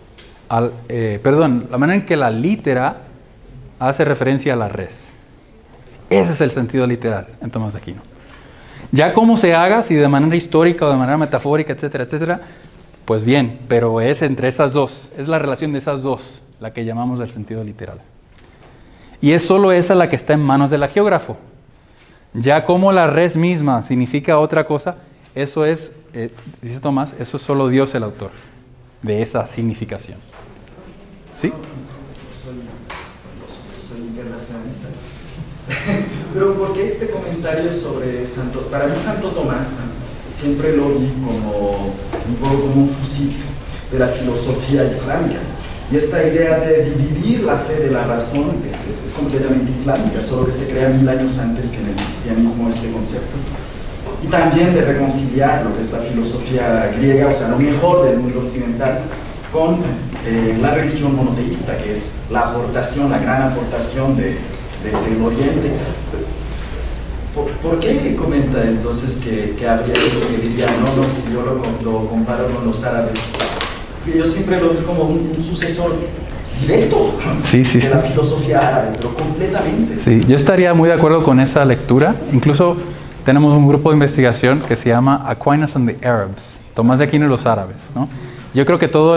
la manera en que la litera hace referencia a la res. Ese es el sentido literal en Tomás de Aquino. Ya cómo se haga, si de manera histórica o de manera metafórica, etcétera, etcétera, pues bien, pero es entre esas dos, es la relación de esas dos la que llamamos el sentido literal. Y es solo esa la que está en manos del hagiógrafo. Ya como la res misma significa otra cosa, eso es, dice Tomás, eso es solo Dios el autor de esa significación. ¿Sí? Soy internacionalista. Pero porque este comentario sobre para mí Santo Tomás siempre lo vi como un poco como un fusil de la filosofía islámica. Y esta idea de dividir la fe de la razón es completamente islámica, solo que se crea 1000 años antes que en el cristianismo este concepto. y también de reconciliar lo que es la filosofía griega, o sea, lo mejor del mundo occidental, con la religión monoteísta, que es la aportación, la gran aportación del Oriente. ¿Por qué comenta entonces que habría eso que diría, no, si yo lo comparo con los árabes? Yo siempre lo vi como un sucesor directo de la filosofía árabe, pero completamente. Sí, yo estaría muy de acuerdo con esa lectura. Incluso tenemos un grupo de investigación que se llama Aquinas and the Arabs, Tomás de Aquino y los árabes, ¿no? Yo creo que todo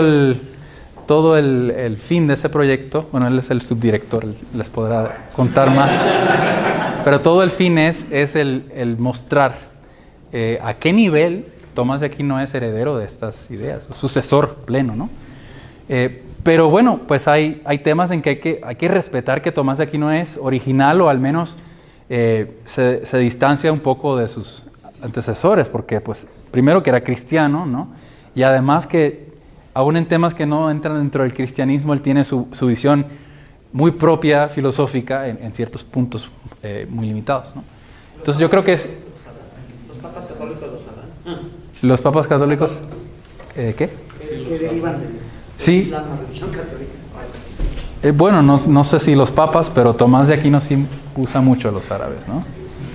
el fin de ese proyecto, bueno, él es el subdirector, les podrá contar más, pero todo el fin es el mostrar a qué nivel Tomás de Aquino es heredero de estas ideas, sucesor pleno, ¿no? Pero bueno, pues hay temas en que hay que respetar que Tomás de Aquino es original, o al menos se distancia un poco de sus antecesores, porque pues primero que era cristiano, ¿no? Y además que aún en temas que no entran dentro del cristianismo, él tiene su visión muy propia, filosófica, en ciertos puntos muy limitados, ¿no? Entonces yo creo que es... ¿Los papas católicos los harán? ¿Los papas católicos? ¿Qué? Que derivan de sí. la religión católica. Bueno, no sé si los papas, pero Tomás de Aquino sí usa mucho a los árabes, ¿no?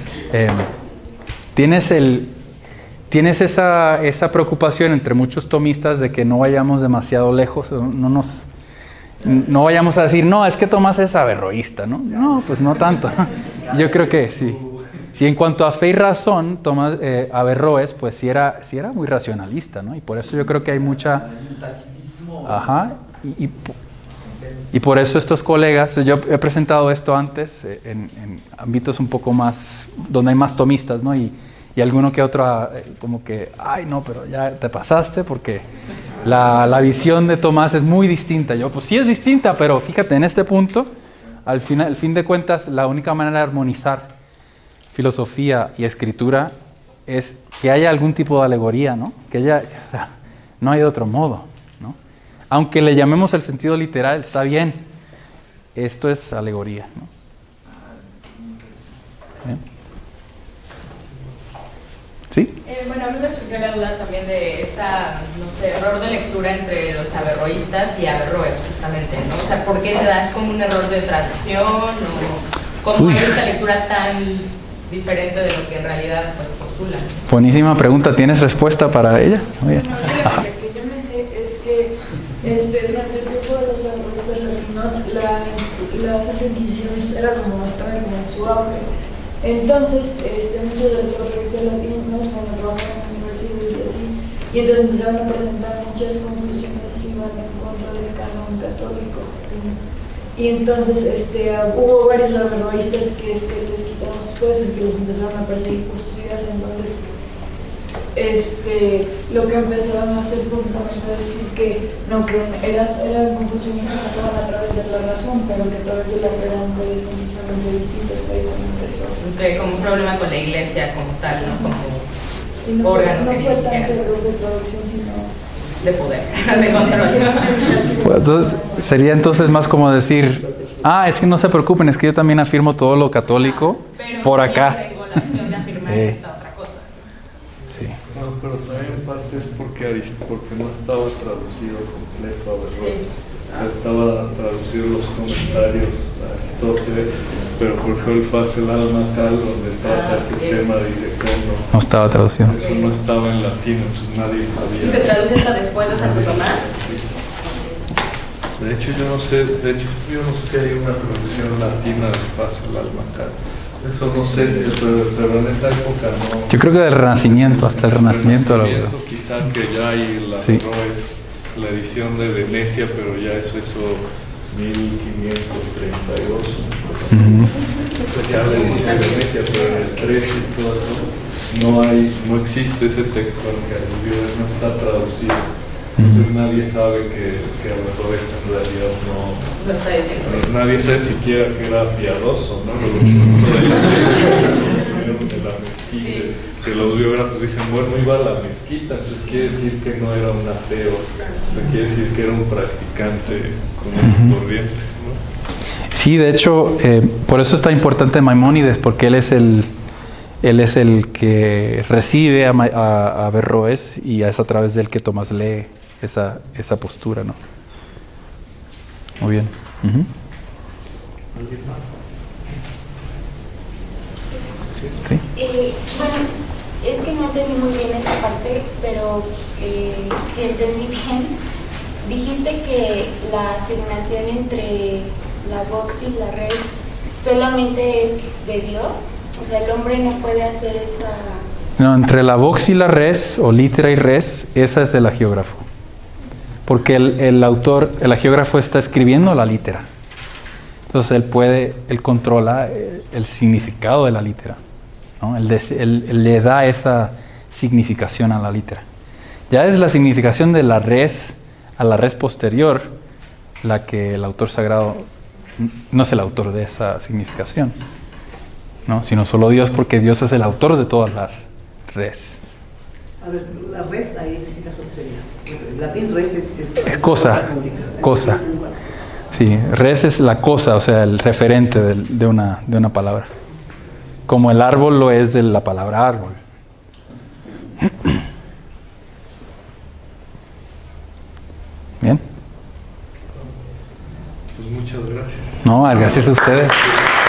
Tienes esa preocupación entre muchos tomistas de que no vayamos demasiado lejos, no vayamos a decir, no, es que Tomás es averroísta, ¿no? No, pues no tanto. Yo creo que sí. Sí, en cuanto a fe y razón, Tomás Averroes, pues sí era muy racionalista, ¿no? Y por eso yo creo que hay mucha... Ajá. Y por eso estos colegas, yo he presentado esto antes en ámbitos un poco más, donde hay más tomistas, ¿no? Y alguno que otro como que, ay no, pero ya te pasaste porque la visión de Tomás es muy distinta. Yo, pues sí es distinta, pero fíjate, en este punto, al fin de cuentas, la única manera de armonizar filosofía y escritura es que haya algún tipo de alegoría, ¿no? Que haya, no hay de otro modo, ¿no? Aunque le llamemos el sentido literal, está bien. Esto es alegoría, ¿no? ¿Bien? ¿Sí? Bueno, a mí me surgió la duda también de esta, no sé, error de lectura entre los averroístas y Averroes, justamente, ¿no? O sea, ¿por qué se da? ¿Es como un error de traducción? ¿O cómo es esta lectura tan diferente de lo que en realidad pues, postulan? Buenísima pregunta. ¿Tienes respuesta para ella? Muy bien. Lo que yo me sé es que durante el tiempo de los averroístas latinos, la Santa Inquisición era como estaba como en su auge. Entonces, muchos de los averroístas latinos, cuando trabajaban en universidades y así, y entonces empezaron a presentar muchas conclusiones que iban en contra del canon católico. Y entonces hubo varios averroístas que les quitaron sus puestos, que los empezaron a perseguir por sus ideas. Entonces, lo que empezaron a hacer fue justamente decir que no, que eran conclusiones que sacaban a través de la razón, pero que a través de la fe eran completamente distintas. Como un problema con la iglesia como tal, ¿no? Como órgano no que fue tanto dirige. de traducción, sino De poder, de control. Pues entonces, sería entonces más como decir, es que no se preocupen, es que yo también afirmo todo lo católico por acá. La acción de afirmar esta otra cosa. Sí. No, pero también en parte es porque no estaba traducido completo a Averroes. O sea, estaba traducido los comentarios a Aristóteles, pero Jorge Olfaz el alma tal, donde trata ese tema de Irecono. No estaba traducido. Eso no estaba en latino, entonces nadie sabía. ¿Y se traduce hasta después de Santo Tomás? Sí. De hecho, yo no sé si hay una traducción latina de Olfaz el alma tal. Eso no sé, pero en esa época no. Yo creo que del Renacimiento, hasta el Renacimiento. Quizá que ya hay la edición de Venecia, pero ya eso 1532. Entonces ya la edición de Venecia, pero en el 13 y todo eso no existe ese texto, aunque el libro no está traducido. Entonces nadie sabe que Averroes en realidad no está diciendo. Nadie sabe siquiera que era piadoso, ¿no? De la mezquita. Que los biógrafos dicen, bueno, iba a la mezquita, entonces quiere decir que no era un ateo, o sea, quiere decir que era un practicante común y corriente, ¿no? Sí, de hecho, por eso está importante Maimónides, porque él es Él es el que recibe a Averroes y es a través de él que Tomás lee esa postura, ¿no? Muy bien. Uh-huh. ¿Sí? Bueno, es que no entendí muy bien esta parte, pero si entendí bien, dijiste que la asignación entre la vox y la res solamente es de Dios, o sea, el hombre no puede hacer esa... No, entre la vox y la res, o litera y res, esa es el agiógrafo. Porque el autor, el agiógrafo está escribiendo la litera. Entonces él controla el significado de la litera, ¿no? Él le da esa significación a la litera. Ya es la significación de la res a la res posterior la que el autor sagrado no es el autor de esa significación, ¿no? Sino solo Dios, porque Dios es el autor de todas las res. A ver, la res ahí en este caso, ¿qué sería? En latín res es cosa. Sí, res es la cosa, o sea, el referente de una palabra. Como el árbol lo es de la palabra árbol. Bien. Pues muchas gracias. No, gracias a ustedes.